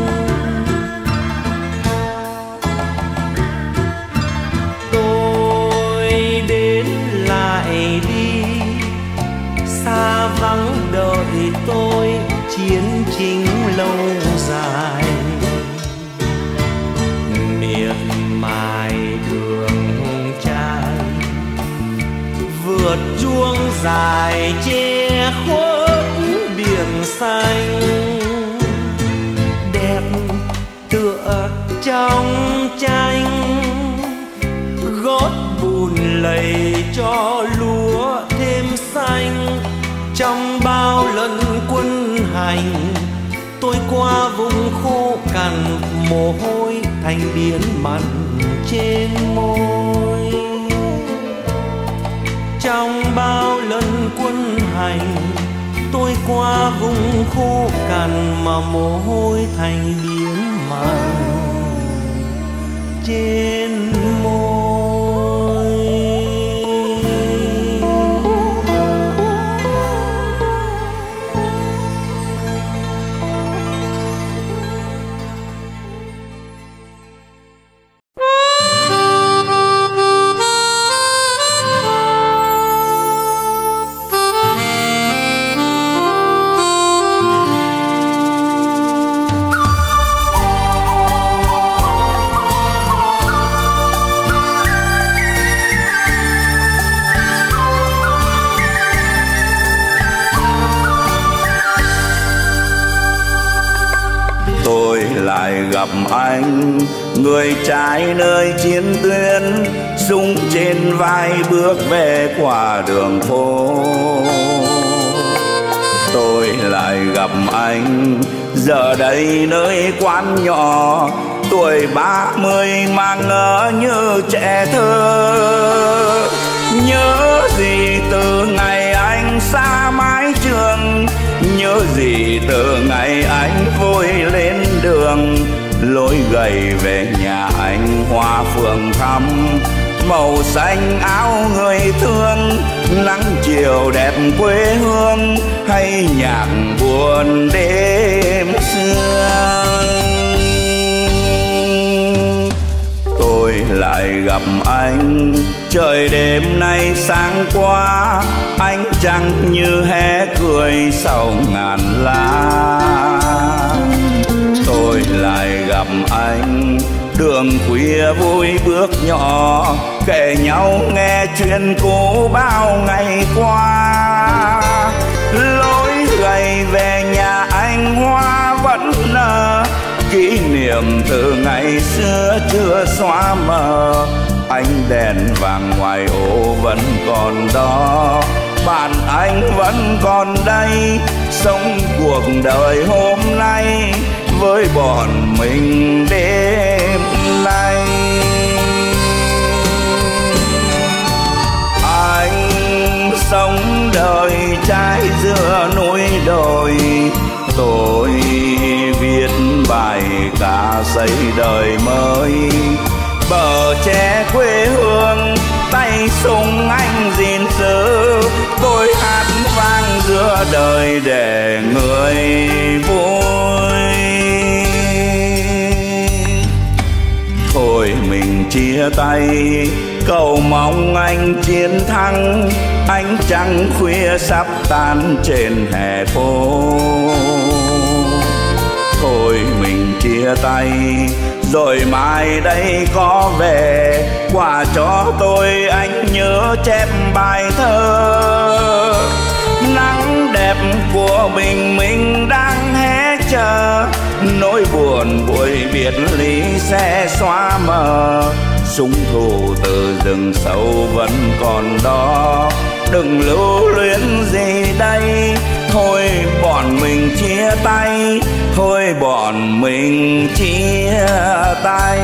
Tôi đến lại đi, xa vắng đợi tôi chiến chính lâu dài. Miệt mài đường trai, vượt chuông dài che khuất biển xanh. Đẹp tựa trong tranh, gót bùn lầy cho lúa thêm xanh. Trong bao lần quân hành, tôi qua vùng khô cằn, mồ hôi thành biển mặn trên môi. Trong bao lần quân hành, tôi qua vùng khô cằn, mà mồ hôi thành biển mặn trên môi. gặp anh, người trai nơi chiến tuyến, súng trên vai bước về qua đường phố. Tôi lại gặp anh giờ đây nơi quán nhỏ, tuổi 30 mà ngỡ như trẻ thơ. Nhớ gì từ ngày anh xa mái trường, nhớ gì từ ngày anh vội lên đường, lối gầy về nhà anh hoa phượng thắm, màu xanh áo người thương, nắng chiều đẹp quê hương, hay nhạc buồn đêm xưa. Tôi lại gặp anh trời đêm nay sáng quá, ánh trăng như hé cười sau ngàn lá. Tôi lại gặp anh đường khuya vui bước nhỏ, kể nhau nghe chuyện cũ bao ngày qua. Lối gầy về nhà anh hoa vẫn nở, kỷ niệm từ ngày xưa chưa xóa mờ. Ánh đèn vàng ngoài ô vẫn còn đó, bạn anh vẫn còn đây, sống cuộc đời hôm nay với bọn mình đêm nay. Anh sống đời trái giữa núi đồi, tôi viết bài ca xây đời mới. Bờ tre quê hương, tay súng anh gìn giữ, tôi hát vang giữa đời để người vui. Thôi mình chia tay, cầu mong anh chiến thắng, ánh trăng khuya sắp tan trên hè phố. Thôi mình chia tay, rồi mai đây có về, quà cho tôi anh nhớ chép bài thơ. Nắng đẹp của bình minh đang hé chờ, nỗi buồn buổi biệt ly sẽ xóa mờ. Súng thù từ rừng sâu vẫn còn đó, đừng lưu luyến gì đây. Thôi bọn mình chia tay, thôi bọn mình chia tay.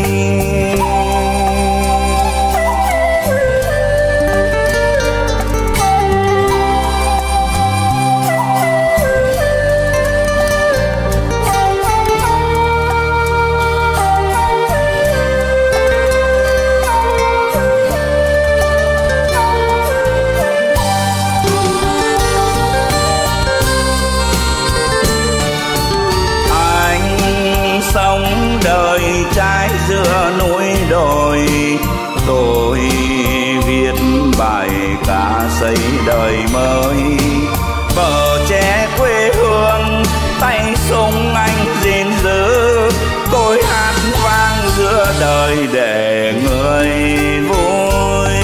Sống đời trái giữa núi đồi, tôi viết bài ca xây đời mới. Bờ tre quê hương, tay súng anh gìn giữ, tôi hát vang giữa đời để người vui.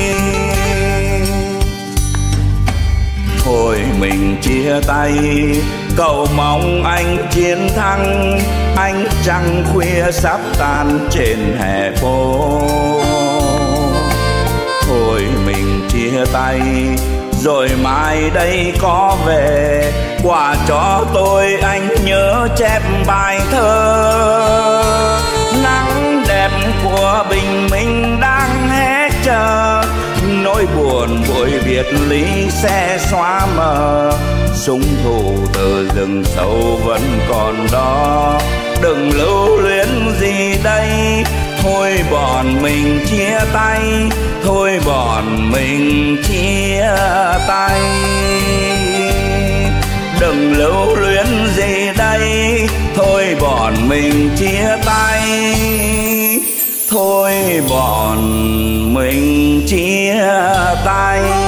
Thôi mình chia tay, cầu mong anh chiến thắng, ánh trăng khuya sắp tan trên hè phố. Thôi mình chia tay, rồi mai đây có về, quà cho tôi anh nhớ chép bài thơ. Nắng đẹp của bình minh đang hé chờ, nỗi buồn buổi biệt ly sẽ xóa mờ. Súng thù từ rừng sâu vẫn còn đó, đừng lưu luyến gì đây. Thôi bọn mình chia tay, thôi bọn mình chia tay. Đừng lưu luyến gì đây, thôi bọn mình chia tay. Thôi bọn mình chia tay.